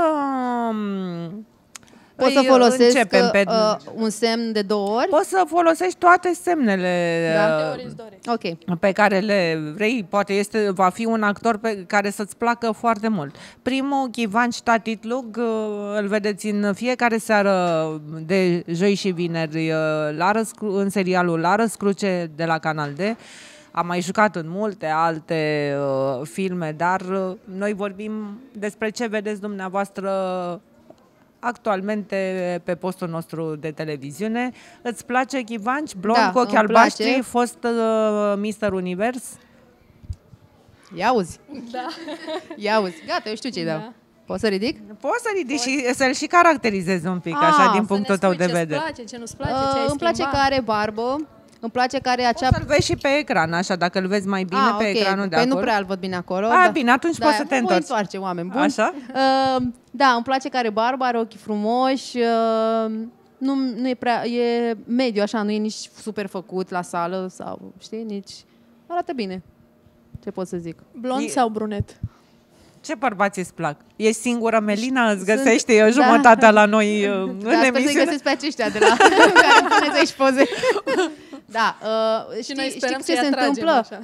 Poți să folosesc un semn de 2 ori? Poți să folosești toate semnele Ok. pe care le vrei. Poate va fi un actor pe care să-ți placă foarte mult. Primul, Chivan Ștatitlug, îl vedeți în fiecare seară de joi și vineri în serialul La Răscruce de la Canal D. Am mai jucat în multe alte filme, dar noi vorbim despre ce vedeți dumneavoastră actualmente pe postul nostru de televiziune. Îți place Chivanci? Blond, Da, cu ochi îmi albaștri, place. fost Mr. Univers? Ia uzi. Da. Ia uzi. Gata, eu știu ce-i dau. Poți să ridic? Poți să ridici și să-l și caracterizezi un pic, așa, din punctul tău de vedere. Ce-ți place, ce nu-ți place, ce ai Îmi place schimbat. că are barbă. Îmi place că are acea... Poți să-l vezi și pe ecran, așa, dacă îl vezi mai bine pe ok. ecranul de Păi acolo. nu prea îl văd bine acolo. Bine, atunci poți să te Voi întorci. întoarce, oameni buni. Așa? Da, îmi place că are barbă, are ochii frumoși. Nu e prea... E mediu, așa, nu e nici super făcut la sală sau, știi, nici... Arată bine. Ce pot să zic? Blond sau brunet? Ce bărbați îți plac? Ești singură, Melina? Îți Sunt- găsește eu da. jumătatea la noi în Da, sper să-i emisiune? găsesc pe aceștia de la care puneți aici poze. Da, Și noi sperăm știi ce să-i se atragem, întâmplă? așa.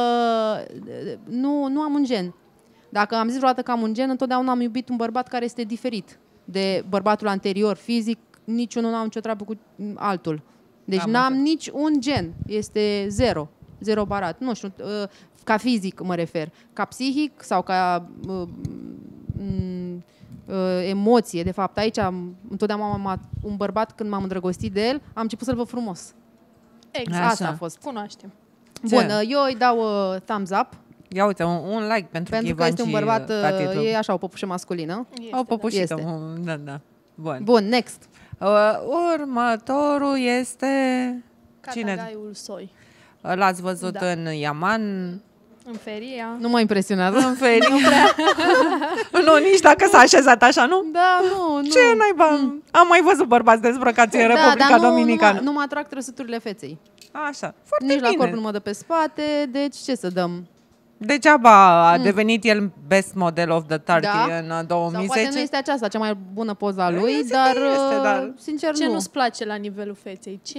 Nu am un gen. Dacă am zis vreodată că am un gen, întotdeauna am iubit un bărbat care este diferit de bărbatul anterior, fizic, niciunul nu am nicio treabă cu altul. Deci Am n-am înțeles. nici un gen. Este zero. Zero barat. Nu știu, ca fizic mă refer. Ca psihic sau ca emoție. De fapt, aici întotdeauna un bărbat, când m-am îndrăgostit de el, am început să-l văd frumos. Exact. Așa. Asta a fost. Cunoaștem. Ce? Bun, eu îi dau thumbs up, Ia uite, un like pentru pentru că Chivanci este un bărbat, Tatitu. e așa, o păpușă masculină. Este, O păpușică. Este. Da. Bun. Bun, next. Următorul este... Cine? Catagaiul Soi. L-ați văzut Da. în Iaman? În feria. Nu mă impresionează. În ferie? Nu, nici dacă s-a așezat așa, nu? Da, nu. Ce naiba? Am mai văzut bărbați dezbrăcați în Republica dar Dominicană. nu mă atrag trăsăturile feței. Așa, foarte Nici bine. la corp nu mă dă pe spate, deci ce să dăm? Degeaba a devenit el best model of the Turkey Da. în Sau 2010. poate nu este aceasta cea mai bună poza a lui, Este, dar, dar sincer Ce nu. nu-ți place la nivelul feței? Ce...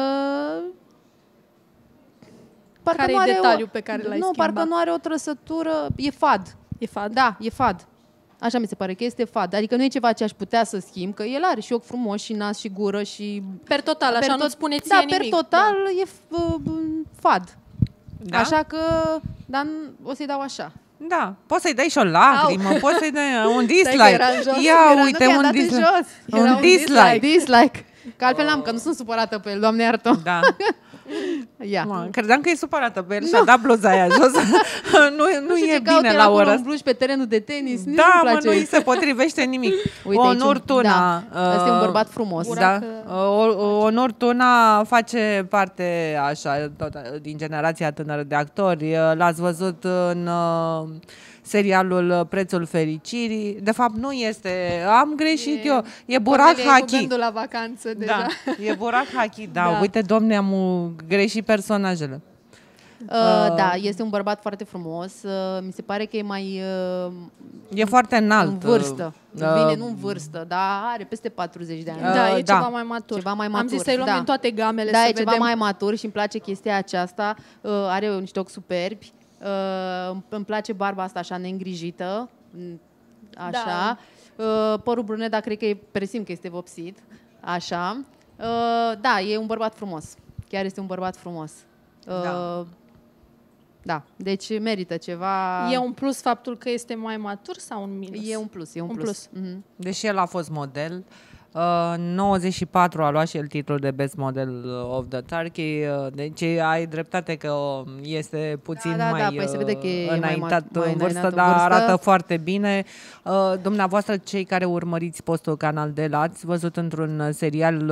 Parcă Care-i nu are detaliul pe care l-ai Nu, schimbat? parcă nu are o trăsătură, e fad. E fad? Da, e fad. Așa mi se pare că este fad. Adică nu e ceva ce aș putea să schimb, că el are și ochi frumos și nas și gură și... Per total, așa nu spune ție da, nimic. per total Da. e fad. Da? Așa că, dar o să-i dau așa. Da, poți să-i dai și o lacrimă, poți să-i dai un dislike. Stai că era în jos, Ia, nu uite, mi-a un dat în dislike. jos. Era Un dislike. Dislike. Că altfel n-am, că nu sunt supărată pe el, Doamne iartă. Da. Ia. Credeam că e supărată pe el și a dat bluza aia jos. nu știu e ce caut bine el la acolo ora în asta. blugi pe terenul de tenis. Da, nu-mi mă, place. nu îi se potrivește nimic. Uite Onur aici, Tuna. da. Ăsta e un bărbat frumos. Da. Onur Tuna face parte așa tot, din generația tânără de actori. L-ați văzut în serialul Prețul Fericirii. De fapt, nu este... Am greșit eu. E Burak Cornelia e cu Haki. gândul la vacanță deja. Da, e Burak Haki. Da, Da. uite, domne, am greșit personajele. Da, este un bărbat foarte frumos. Mi se pare că e mai E foarte înalt. în vârstă. Bine, nu în vârstă, dar are peste 40 de ani. Da, e da. ceva mai matur. Ceva mai Am matur, zis să-i luăm da. din toate gamele Da, să e vedem. ceva mai matur și îmi place chestia aceasta. Are niște ochi superbi. Îmi place barba asta așa neîngrijită. Așa. Părul brunet, dar cred că presimt că este vopsit. Așa. Da, e un bărbat frumos. Chiar este un bărbat frumos. Da. Da, deci merită ceva. E un plus faptul că este mai matur sau un minus? E un plus, e un Un plus. plus. Mhm. Deși el a fost model, în 94 a luat și el titlul de Best Model of the Turkey, deci ai dreptate că este puțin Da, mai păi se vede că e înaintat mai în vârstă, înaintat în dar vârstă. arată foarte bine. Dumneavoastră, cei care urmăriți postul Canal D, l-ați văzut într-un serial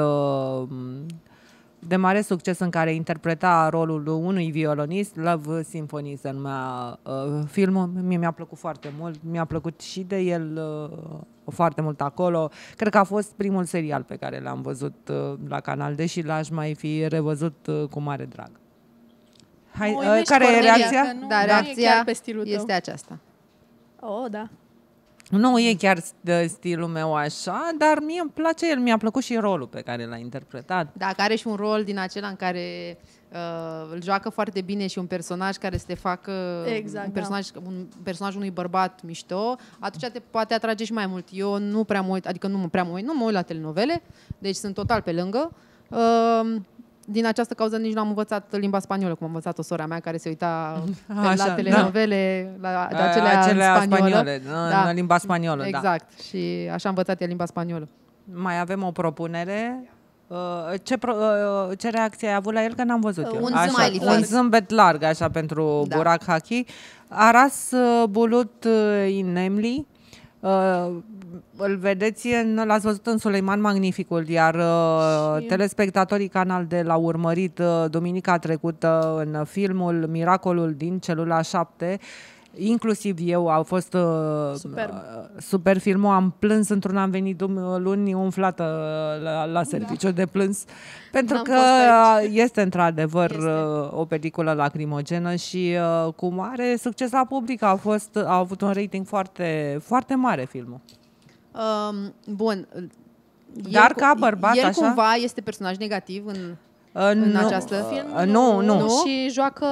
de mare succes în care interpreta rolul unui violonist, Love Symphony se numea filmul. Mie mi-a plăcut foarte mult, mi-a plăcut și de el foarte mult acolo. Cred că a fost primul serial pe care l-am văzut la Canal D și l-aș mai fi revăzut cu mare drag. Hai, Mă uimești, care e Cornelia, reacția? că nu- Da, e reacția chiar pe stilul tău. este aceasta. Oh, da. Nu e chiar de stilul meu așa, dar mie îmi place el, mi-a plăcut și rolul pe care l-a interpretat. Dacă are și un rol din acela în care îl joacă foarte bine și un personaj care să te facă Exact, un personaj unui bărbat mișto, atunci te poate atrage și mai mult. Eu nu prea mă uit, adică nu mă uit la telenovele, deci sunt total pe lângă. Din această cauză nici nu am învățat limba spaniolă, cum a învățat o sora mea care se uita Așa, la telenovele, la acelea Acelea în spaniolă. spaniole, în limba spaniolă, da. Exact. Și așa a învățat ea limba spaniolă. Mai avem o propunere. Ce reacție ai avut la el? Că n-am văzut eu. Un Așa, smiley un face. zâmbet larg, așa, pentru Da. Burak Haki. Aras Bulut Inemli. Îl vedeți, l-ați văzut în Suleiman Magnificul, iar telespectatorii Canal D l-au urmărit duminica trecută în filmul Miracolul din Celula 7. Inclusiv eu, a fost super filmul, am plâns într-un, am venit luni umflată la serviciu de plâns, pentru N-am că fost este într-adevăr o peliculă lacrimogenă și cu mare succes la public, a avut un rating foarte, foarte mare filmul. Bun. Dar ca bărbat, el așa? cumva este personaj negativ în Nu, această Film, nu. Și joacă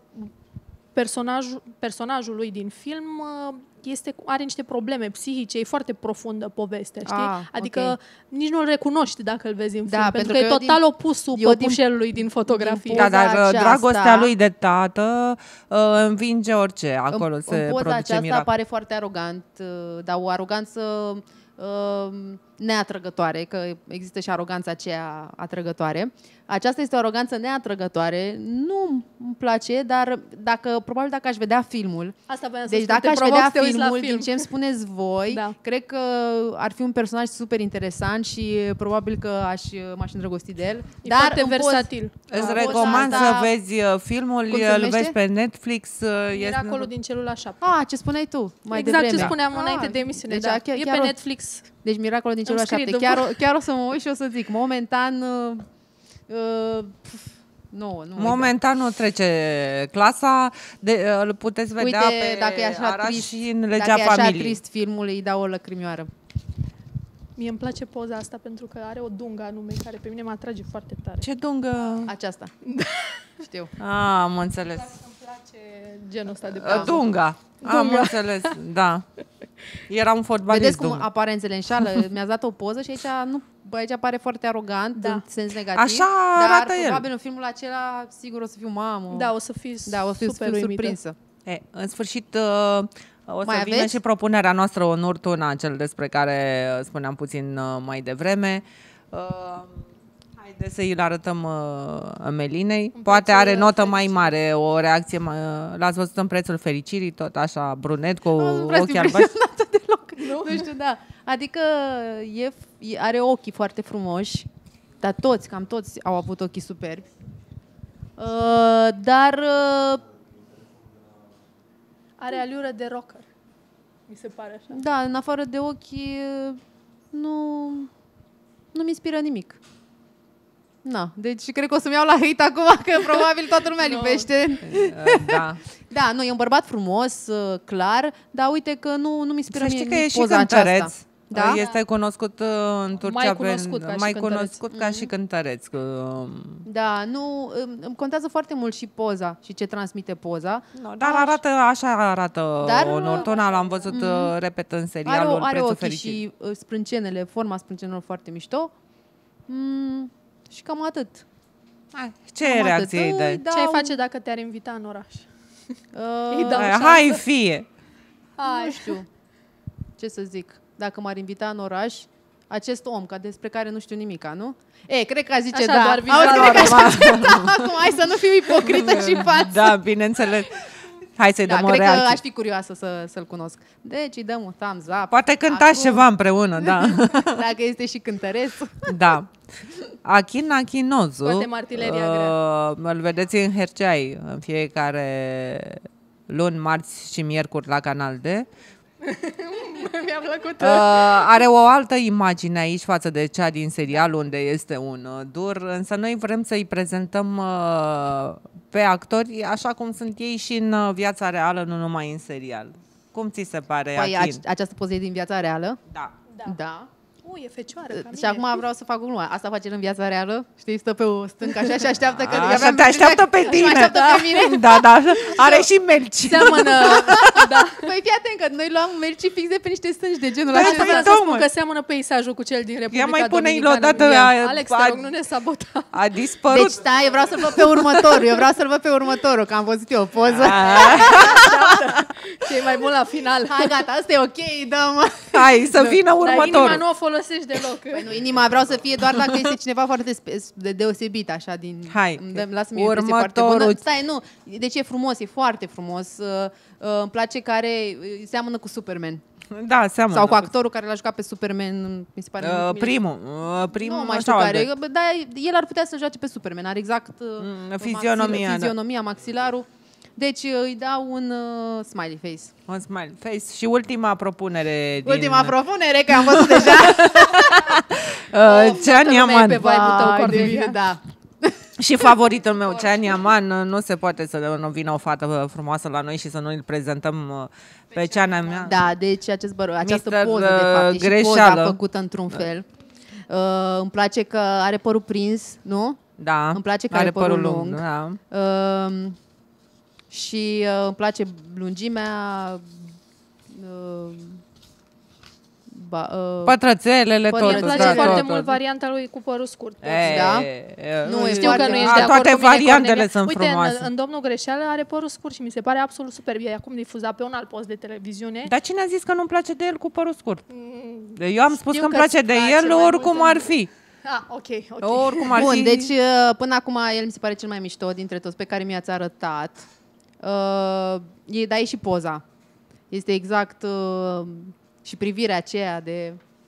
personajul lui din film are niște probleme psihice, e foarte profundă povestea, știi? Adică ok. nici nu-l recunoști dacă îl vezi în Da, film, pentru pentru că că e eu total opusul păpușelului din fotografie. din Da, dar aceasta- dragostea lui de tată învinge orice. Acolo se în poza produce aceasta miracol. pare foarte arogant, dar o aroganță neatrăgătoare, că există și aroganța aceea atrăgătoare. Aceasta este o aroganță neatrăgătoare. Nu îmi place, dar probabil dacă aș vedea filmul, Asta voiam să deci spun, dacă te aș provoc vedea să te uiți la filmul, film. din ce îmi spuneți voi, Da. cred că ar fi un personaj super interesant și probabil că m-aș îndrăgosti de el. E foarte versatil. Îți poza recomand asta- să vezi filmul, Cum se îl numește? vezi pe Netflix. Miracolul din Celula 7. Ce spuneai tu mai Exact devreme. ce spuneam înainte de emisiune. Deci, Da. chiar E pe Netflix. Deci Miracolul din Celula Îmi scrie 7. după. Chiar o să mă uit și o să zic. Momentan... nu. Momentan nu trece clasa, îl puteți vedea Uite, pe dacă e așa Aras trist, și în dacă Legea e așa Familiei. trist filmul, îi dau o lăcrimioară. Mie îmi place poza asta pentru că are o dungă anume care pe mine mă atrage foarte tare. Ce dungă? Aceasta. Știu. Am înțeles. Îmi place genul ăsta de poză. Dunga. Am înțeles, da. Era un fotbalist. Vedeți cum domnule. aparențele înșală? Mi-ați dat o poză și aici nu, aici pare foarte arogant, în sens negativ. Așa dar arată el. probabil în filmul acela sigur o să fiu mamă. Da, o să fii Da, o să fiu super uimită. surprinsă. În sfârșit, o să Mai vină aveți? și propunerea noastră, Onur Tuna, cel despre care spuneam puțin mai devreme. Haideți să îi arătăm Melinei. Poate prețul are notă mai fericirii. mare, o reacție mai... L-ați văzut în Prețul Fericirii, tot așa, brunet, cu Nu vreau să ochii fiu albaștri. impresionată deloc. Nu știu, da. Adică are ochii foarte frumoși, dar cam toți au avut ochii superbi. Dar Are aliură de rocker. Mi se pare așa. da, în afară de ochi, nu mi inspiră nimic. Na, deci cred că o să-mi iau la hate acum, că probabil toată lumea lipește. Da. Da, nu, e un bărbat frumos, clar, dar uite că nu mi inspiră Să știi că nici e și poza cântăreț. aceasta. Da? Este cunoscut în Turcia Mai cunoscut ca și mai cântăreț. cunoscut ca și cântăreț. Da, îmi contează foarte mult și poza și ce transmite poza. Dar așa arată Dar, Onur Tuna, l-am văzut repet în serialul Are Prețul ochii Fericirii. și sprâncenele, forma sprâncenelor foarte mișto. Și cam atât. Ce Cam reacție atât. îi dai? Îi dau, Ce ai face dacă te-ar invita în oraș? Îi dau Hai, șansă. fie! Nu știu ce să zic. Dacă m-ar invita în oraș, acest om, despre care nu știu nimica, nu? Cred că a zice Așa, da. doar Auzi, vizual. cred că așa acum, hai să nu fiu ipocrită și față. Da, bineînțeles. Hai să-i Da, dăm o cred că reacție. aș fi curioasă să-l cunosc. Deci îi dăm un thumbs up. Poate cântați Acum, ceva împreună, da. Dacă este și cântăreț. Da. Achin Achinozu, Scoate artileria grea. îl vedeți în Herceai în fiecare luni, marți și miercuri la Canal D. Mi-a plăcut. Are o altă imagine aici față de cea din serial unde este un dur, însă noi vrem să-i prezentăm pe actori așa cum sunt ei și în viața reală, nu numai în serial. Cum ți se pare, Păi Achin? această poză e din viața reală? Da. Da. E fecioară ca Și mine. acum vreau să fac o glumă. Asta face el în viața reală? Știi, stă pe o stâncă așa și așteaptă că... Așa te așteaptă pe tine. Mă așteaptă pe mine. Da, da. Are și melci. Seamănă, da. Păi fii atent că noi luam merci fix de pe niște stânci de genul Păi, acesta. Asta vreau să da, spun mă. că seamănă peisajul cu cel din Republica mai pune-i Dominicană. odată Ia. Alex, te rog, nu ne sabota. A dispărut. Deci stai, eu vreau să-l văd pe următorul. Eu vreau să-l văd pe următorul, că am văzut eu o poză. Ce e mai bun la final. Hai, gata, asta e ok, dăm. Hai să vină Dar inima următorul. nu o folosești deloc. Păi nu, inima vreau să fie doar dacă este cineva foarte de deosebit, așa, din... Hai, Lasă-mi o impresie foarte următorul. bună. Stai, nu, deci e frumos, e foarte frumos. Îmi place care seamănă cu Superman. Da, seamănă. Sau cu actorul care l-a jucat pe Superman, mi se pare... Primul. Nu mai știu sau care, albe. dar el ar putea să joace pe Superman, are exact fizionomia, da. fizionomia, maxilarul. Deci îi dau un smiley face. Un smile face. Și ultima propunere din... Ultima propunere, că am văzut deja. Cean Iaman. pe vibe-ul tău, Vai, Cordelia. deci, da. Și favoritul meu, Cean Iaman. Nu se poate să nu vină o fată frumoasă la noi și să nu îl prezentăm pe Ceana mea. Da, deci această Mister, poză, de fapt, e și greșeală. poza făcută într-un fel. Îmi place că are părul prins, nu? Da. Îmi place că are are părul părul lung. Da. Și îmi place lungimea, Pătrățelele, Păi, tot. Îmi place foarte mult varianta lui cu părul scurt. Da? Nu, Știu că nu ești de acord toate cu mine, variantele Cornelia. sunt Uite, frumoase. în Domnul Greșeală are părul scurt și mi se pare absolut superb. E acum difuzat pe un alt post de televiziune. Dar cine a zis că nu-mi place de el cu părul scurt? Eu am spus că îmi că place îți de place el mai oricum mult ar fi. Ok. Oricum ar Bun, fi. deci până acum el mi se pare cel mai mișto dintre toți pe care mi-ați arătat. Dar e și poza. Este exact și privirea aceea de...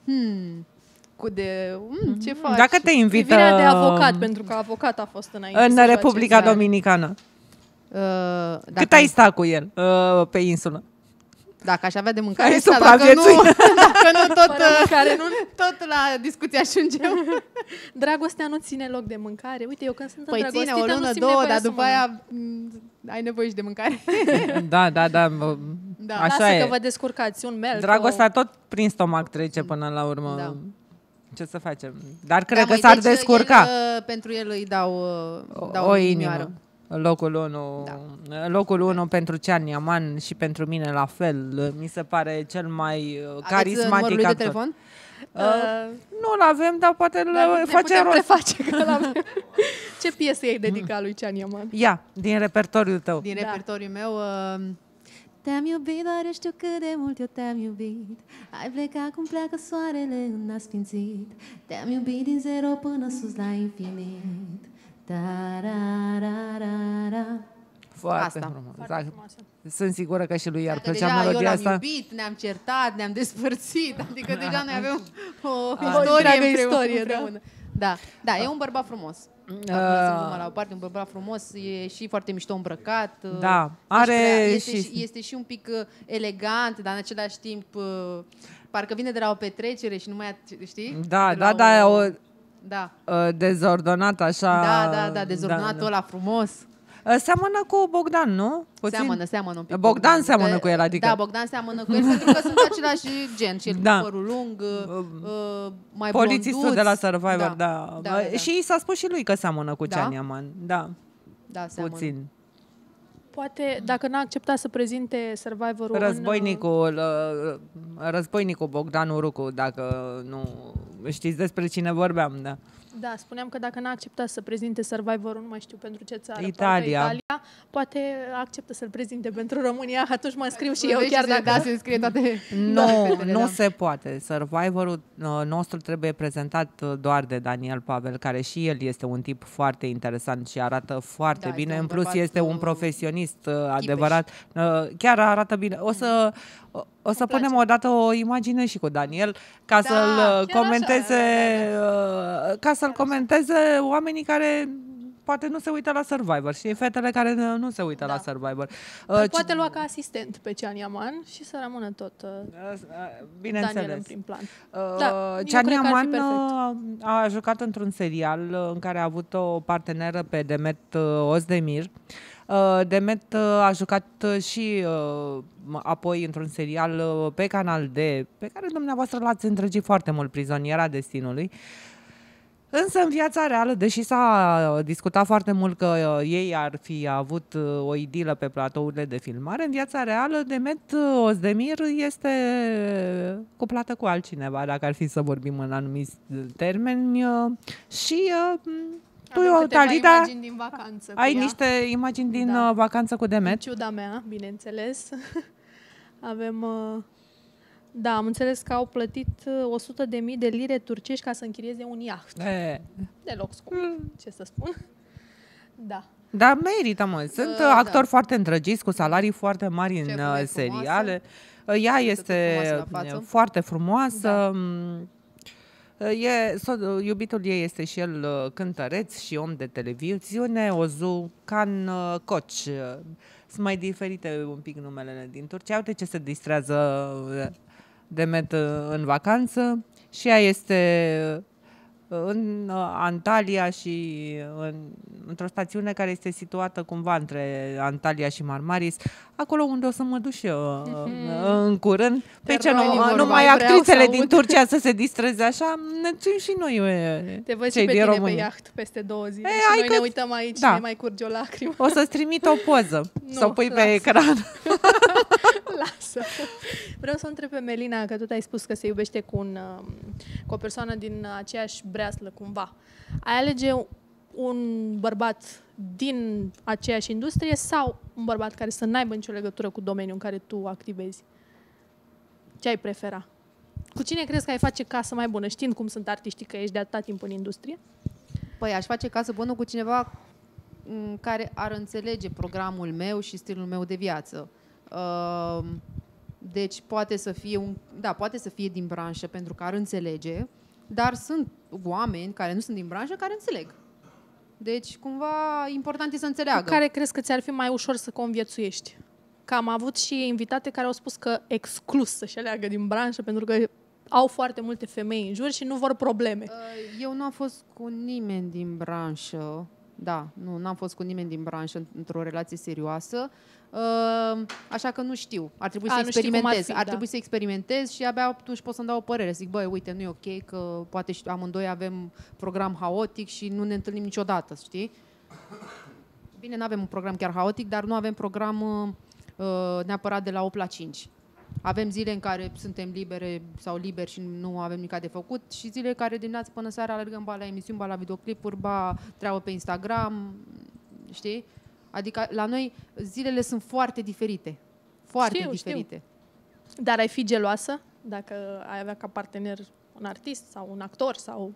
ce faci? Dacă te invită Privirea de avocat, pentru că avocat a fost înainte. în să joace Republica ziare. Dominicană, Dacă, cât ai sta cu el pe insulă? Dacă aș avea de mâncare, Ai sta, dacă nu, supraviețuit. dacă nu tot, Fără mâncare, nu? tot la discuție ajungem. Dragostea nu ține loc de mâncare. Uite, eu când sunt Păi îndrăgostită, ține o nu lună, simt două, nevoie dar să după mănânc. aia ai nevoie și de mâncare. Da. Da. Așa Lasă e. că vă descurcați un melc. Dragostea tot prin stomac trece până la urmă. Da. Ce să facem? Dar cred Da, că măi, s-ar deci descurca. pentru el îi dau O o inimă. inimioară. Locul 1 pentru Cean Yaman și pentru mine la fel. Mi se pare cel mai carismatic numărul lui de actor. telefon? Nu-l avem, dar poate Dar face rost. preface că l-avem. Ce piesă ai dedicat lui Cean Yaman? Ia, din repertoriul tău. Din repertoriul meu... Te-am iubit, doar știu cât de mult eu te-am iubit. Ai plecat cum pleacă soarele în asfințit. Te-am iubit din zero până sus la infinit. Ta-ra-ra-ra-ra. Foarte Asta. frumos. Foarte Exact. frumoasă. Sunt sigură că și lui i-ar Adică plăcea deja eu melodia l-am asta. iubit, ne-am certat, ne-am despărțit. Adică deja noi avem o întreagă istorie istorie, împreună. Da, e un bărbat frumos. Lăsându-mă la o parte, un bărbat frumos, e și foarte mișto îmbrăcat. Da, are este și un pic elegant, dar în același timp parcă vine de la o petrecere și nu mai, știi? Da, dezordonat așa. Da, dezordonat ăla frumos. Seamănă cu Bogdan, nu? Puțin? Seamănă un pic. Bogdan seamănă cu el, adică. Da, Bogdan seamănă cu el pentru că sunt același gen. Și el cu părul lung, mai polițistul blonduț. de la Survivor, da. Da. Și i s-a spus și lui că seamănă cu Cean Yaman. Da, seamănă. puțin. Poate, dacă n-a acceptat să prezinte Survivor-ul Războinicul Bogdan Urucu, dacă nu știți despre cine vorbeam, da. Da, spuneam că dacă n-a acceptat să prezinte Survivor-ul, nu mai știu pentru ce țară, Italia, poate acceptă să-l prezinte pentru România, atunci mă înscriu și eu, chiar dacă... Da, se înscrie toate... Nu se poate. Survivorul nostru trebuie prezentat doar de Daniel Pavel, care și el este un tip foarte interesant și arată foarte bine. În plus este un profesionist adevărat. Chiar arată bine. O să punem odată o imagine și cu Daniel ca să-l comenteze, ca să-l comenteze oamenii care poate nu se uită la Survivor și fetele care nu se uită la Survivor. Poate lua ca asistent pe Cean Yaman și să rămână tot Daniel în prim plan. Cean Yaman a jucat într-un serial în care a avut o parteneră pe Demet Ozdemir. Demet a jucat și apoi într-un serial pe Canal D, pe care dumneavoastră l-ați îndrăgit foarte mult, Prizoniera Destinului. Însă în viața reală, deși s-a discutat foarte mult că ei ar fi avut o idilă pe platourile de filmare, în viața reală Demet Ozdemir este cuplată cu altcineva, dacă ar fi să vorbim în anumiți termeni. Și tu, Talida, imagini din vacanță ai niște imagini din vacanță cu Demet? În ciuda mea, bineînțeles. Avem... Da, am înțeles că au plătit 100.000 de lire turcești ca să închirieze un iaht. Deloc scump, ce să spun. Da. Dar merită, mă. Sunt actori foarte îndrăgiți, cu salarii foarte mari în seriale. Ea este foarte frumoasă. Iubitul ei este și el cântăreț și om de televiziune, Ozukan Koç. Sunt mai diferite un pic numele din Turcia. Uite ce se distrează Demet în vacanță și ea este în Antalya și într-o stațiune care este situată cumva între Antalya și Marmaris, acolo unde o să mă duc și eu în curând. Pe ce numai actrițele din Turcia să se distreze așa, ne țin și noi. Te văd și pe tine România pe iaht peste 2 zile și noi ne uităm aici și ne mai curge o lacrimă. O să-ți trimit o poză să o pui pe ecran. Lasă. Vreau să întreb pe Melina, că tot ai spus că se iubește cu o persoană din aceeași breaslă cumva. Ai alege un bărbat din aceeași industrie sau un bărbat care să n-aibă nicio legătură cu domeniul în care tu activezi? Ce ai prefera? Cu cine crezi că ai face casă mai bună, știind cum sunt artiștii, că ești de atâta timp în industrie? Păi aș face casă bună cu cineva care ar înțelege programul meu și stilul meu de viață. Deci poate să fie din branșă pentru că ar înțelege, dar sunt oameni care nu sunt din branșă care înțeleg. Deci cumva important e să înțeleagă. Cu care crezi că ți-ar fi mai ușor să conviețuiești? Că am avut și invitate care au spus că exclus să-și aleagă din branșă pentru că au foarte multe femei în jur și nu vor probleme. Eu nu am fost cu nimeni din branșă. Da, n-am fost cu nimeni din branșă într-o relație serioasă. Așa că nu știu. Ar trebui să experimentez. Ar trebui să experimentez și abia atunci pot să-mi dau o părere. Zic, băi, uite, nu e ok că poate amândoi avem program haotic și nu ne întâlnim niciodată, știi? Bine, nu avem un program chiar haotic, dar nu avem program neapărat de la 8 la 5. Avem zile în care suntem libere sau liberi și nu avem nimic de făcut și zile în care dimineața până seara alergăm ba la emisiuni, ba la videoclipuri, ba treabă pe Instagram, știi? Adică la noi zilele sunt foarte diferite. Foarte diferite. Știu. Dar ai fi geloasă dacă ai avea ca partener un artist sau un actor sau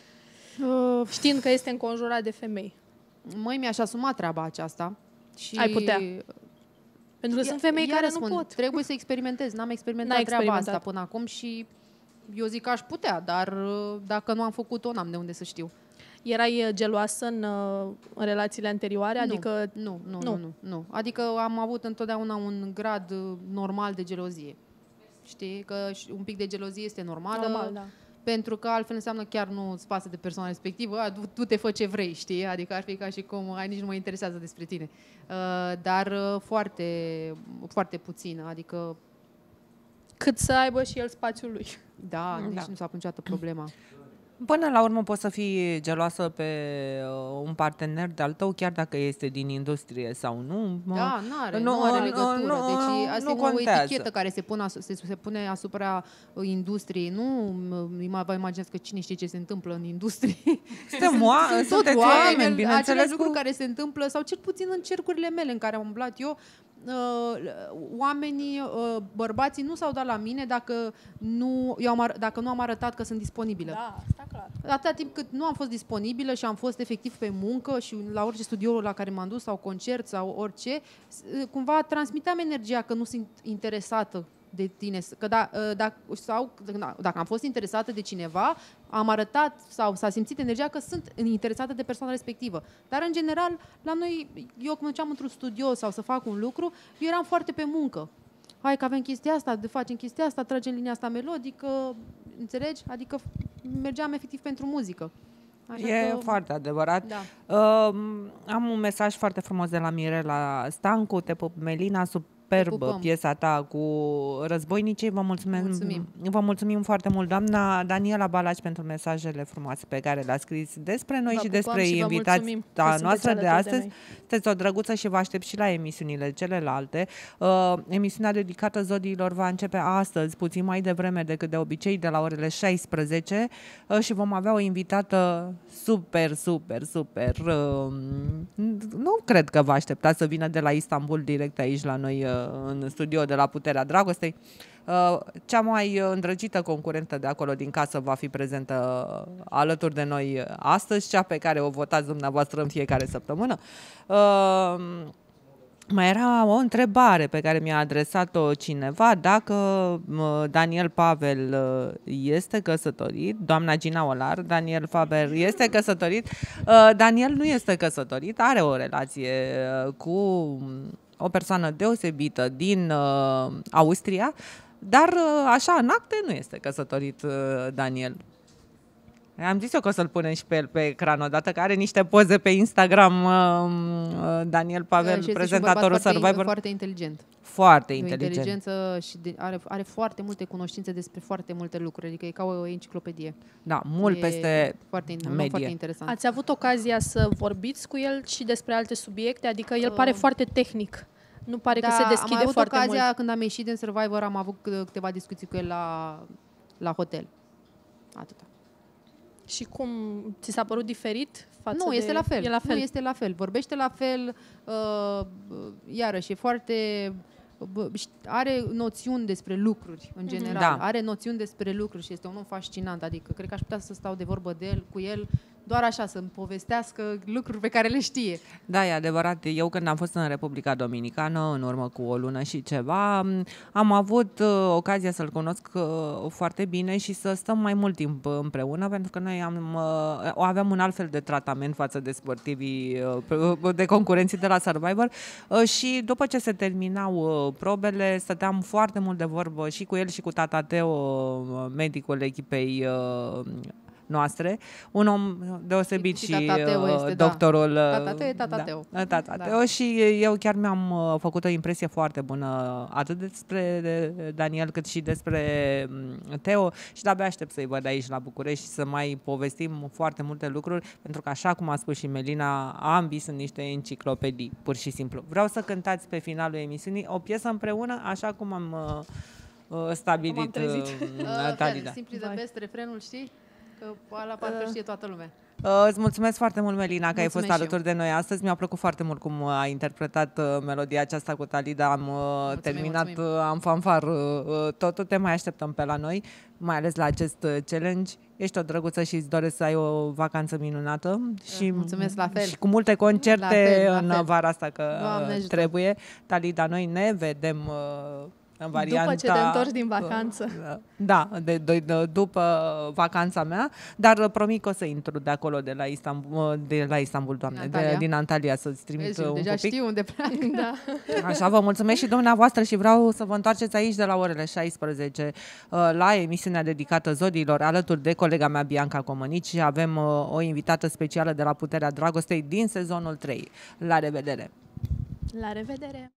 știind că este înconjurat de femei? Măi, mi-aș asuma treaba aceasta. Și ai putea. Pentru că sunt femei care nu pot. Trebuie să experimentez. N-am experimentat treaba asta până acum și eu zic că aș putea, dar dacă nu am făcut-o, n-am de unde să știu. Erai geloasă în relațiile anterioare? Adică Nu. Adică am avut întotdeauna un grad normal de gelozie. Știi? Că un pic de gelozie este normală. Normal, da. Pentru că altfel înseamnă chiar nu îți pasă de persoana respectivă, tu te fă ce vrei, știi? Adică ar fi ca și cum nici nu mă interesează despre tine. Dar foarte, foarte puțină, adică... Cât să aibă și el spațiul lui. Da, nici nu s-a pus niciodată problema. Până la urmă poți să fii geloasă pe un partener de-al tău, chiar dacă este din industrie sau nu. Da, nu are legătură. Deci asta e o etichetă care se pune asupra industriei. Nu vă imaginați că cine știe ce se întâmplă în industrie. Sunteți oameni, bineînțeles. Aceleași lucruri care se întâmplă, sau cel puțin în cercurile mele în care am umblat eu, oamenii, bărbații nu s-au dat la mine dacă nu am arătat că sunt disponibilă. Da, asta clar. Atâta timp cât nu am fost disponibilă și am fost efectiv pe muncă și la orice studio la care m-am dus sau concert sau orice, cumva transmiteam energia că nu sunt interesată de tine. Că dacă am fost interesată de cineva, am arătat sau s-a simțit energia că sunt interesată de persoana respectivă. Dar, în general, la noi, eu când mergeam într-un studio sau să fac un lucru, eu eram foarte pe muncă. Hai că avem chestia asta, facem chestia asta, tragem linia asta melodică, înțelegi? Adică mergeam efectiv pentru muzică. Așa foarte adevărat. Da. Am un mesaj foarte frumos de la Mirela Stancu, te pup, Melina, superbă piesa ta cu Războinicii. Vă mulțumim foarte mult, doamna Daniela Balaci, pentru mesajele frumoase pe care le-a scris despre noi și despre invitația noastră de astăzi. Sunteți o drăguță și vă aștept și la emisiunile celelalte. Emisiunea dedicată zodiilor va începe astăzi, puțin mai devreme decât de obicei, de la orele 16 și vom avea o invitată super. Nu cred că vă așteptați să vină de la Istanbul direct aici la noi în studio de la Puterea Dragostei. Cea mai îndrăgită concurentă de acolo din casă va fi prezentă alături de noi astăzi, cea pe care o votați dumneavoastră în fiecare săptămână. Mai era o întrebare pe care mi-a adresat-o cineva, dacă Daniel Pavel este căsătorit, doamna Gina Olar, Daniel Faber este căsătorit. Daniel nu este căsătorit, are o relație cu o persoană deosebită din Austria, dar așa, în acte, nu este căsătorit Daniel. Am zis eu că o să-l punem și pe el pe ecran odată, că are niște poze pe Instagram, Daniel Pavel, prezentatorul Survivor. Foarte inteligent. Foarte inteligent. Inteligență și are foarte multe cunoștințe despre foarte multe lucruri, adică e ca o enciclopedie. Da, mult peste medie. Foarte interesant. Ați avut ocazia să vorbiți cu el și despre alte subiecte? Adică el pare foarte tehnic. Nu pare că se deschide foarte mult. Am avut ocazia, când am ieșit din Survivor, am avut câteva discuții cu el la hotel. Atâta. Și cum? Ți s-a părut diferit față Nu, este la fel. E la fel. Nu, este la fel. Vorbește la fel, iarăși, e foarte... are noțiuni despre lucruri, în general. Da. Are noțiuni despre lucruri și este un om fascinant. Adică, cred că aș putea să stau de vorbă cu el, doar așa, să-mi povestească lucruri pe care le știe. Da, e adevărat. Eu când am fost în Republica Dominicană, în urmă cu o lună și ceva, am avut ocazia să-l cunosc foarte bine și să stăm mai mult timp împreună, pentru că noi aveam un alt fel de tratament față de sportivii, de concurenții de la Survivor și după ce se terminau probele, stăteam foarte mult de vorbă și cu el și cu tata Teo, medicul echipei noastre. Un om deosebit și tata Teo este, doctorul... Tata Teo e tata Teo. Tata Teo și eu chiar mi-am făcut o impresie foarte bună atât despre Daniel cât și despre Teo și de-abia aștept să-i văd aici la București și să mai povestim foarte multe lucruri, pentru că așa cum a spus și Melina, ambii sunt niște enciclopedii, pur și simplu. Vreau să cântați pe finalul emisiunii o piesă împreună, așa cum am stabilit. Talida. Simply the best, refrenul, știi? Că la parcă știe toată lumea. Îți mulțumesc foarte mult, Melina, că ai fost alături de noi astăzi. Mi-a plăcut foarte mult cum ai interpretat melodia aceasta cu Talida. Am terminat, am fanfar. Tot te mai așteptăm pe la noi, mai ales la acest challenge. Ești o drăguță și îți doresc să ai o vacanță minunată și, mulțumesc, la fel. Și cu multe concerte în vara asta, că trebuie. Talida, noi ne vedem în varianta... După ce te întorci din vacanță. Da, după vacanța mea, dar promit că o să intru de acolo, de la Istanbul, Doamne, din Antalya, să-ți trimit un deja pic. știu unde pleacă. Da. Așa, vă mulțumesc și dumneavoastră și vreau să vă întoarceți aici de la orele 16 la emisiunea dedicată zodiilor, alături de colega mea Bianca Comănici. Avem o invitată specială de la Puterea Dragostei din sezonul 3. La revedere! La revedere!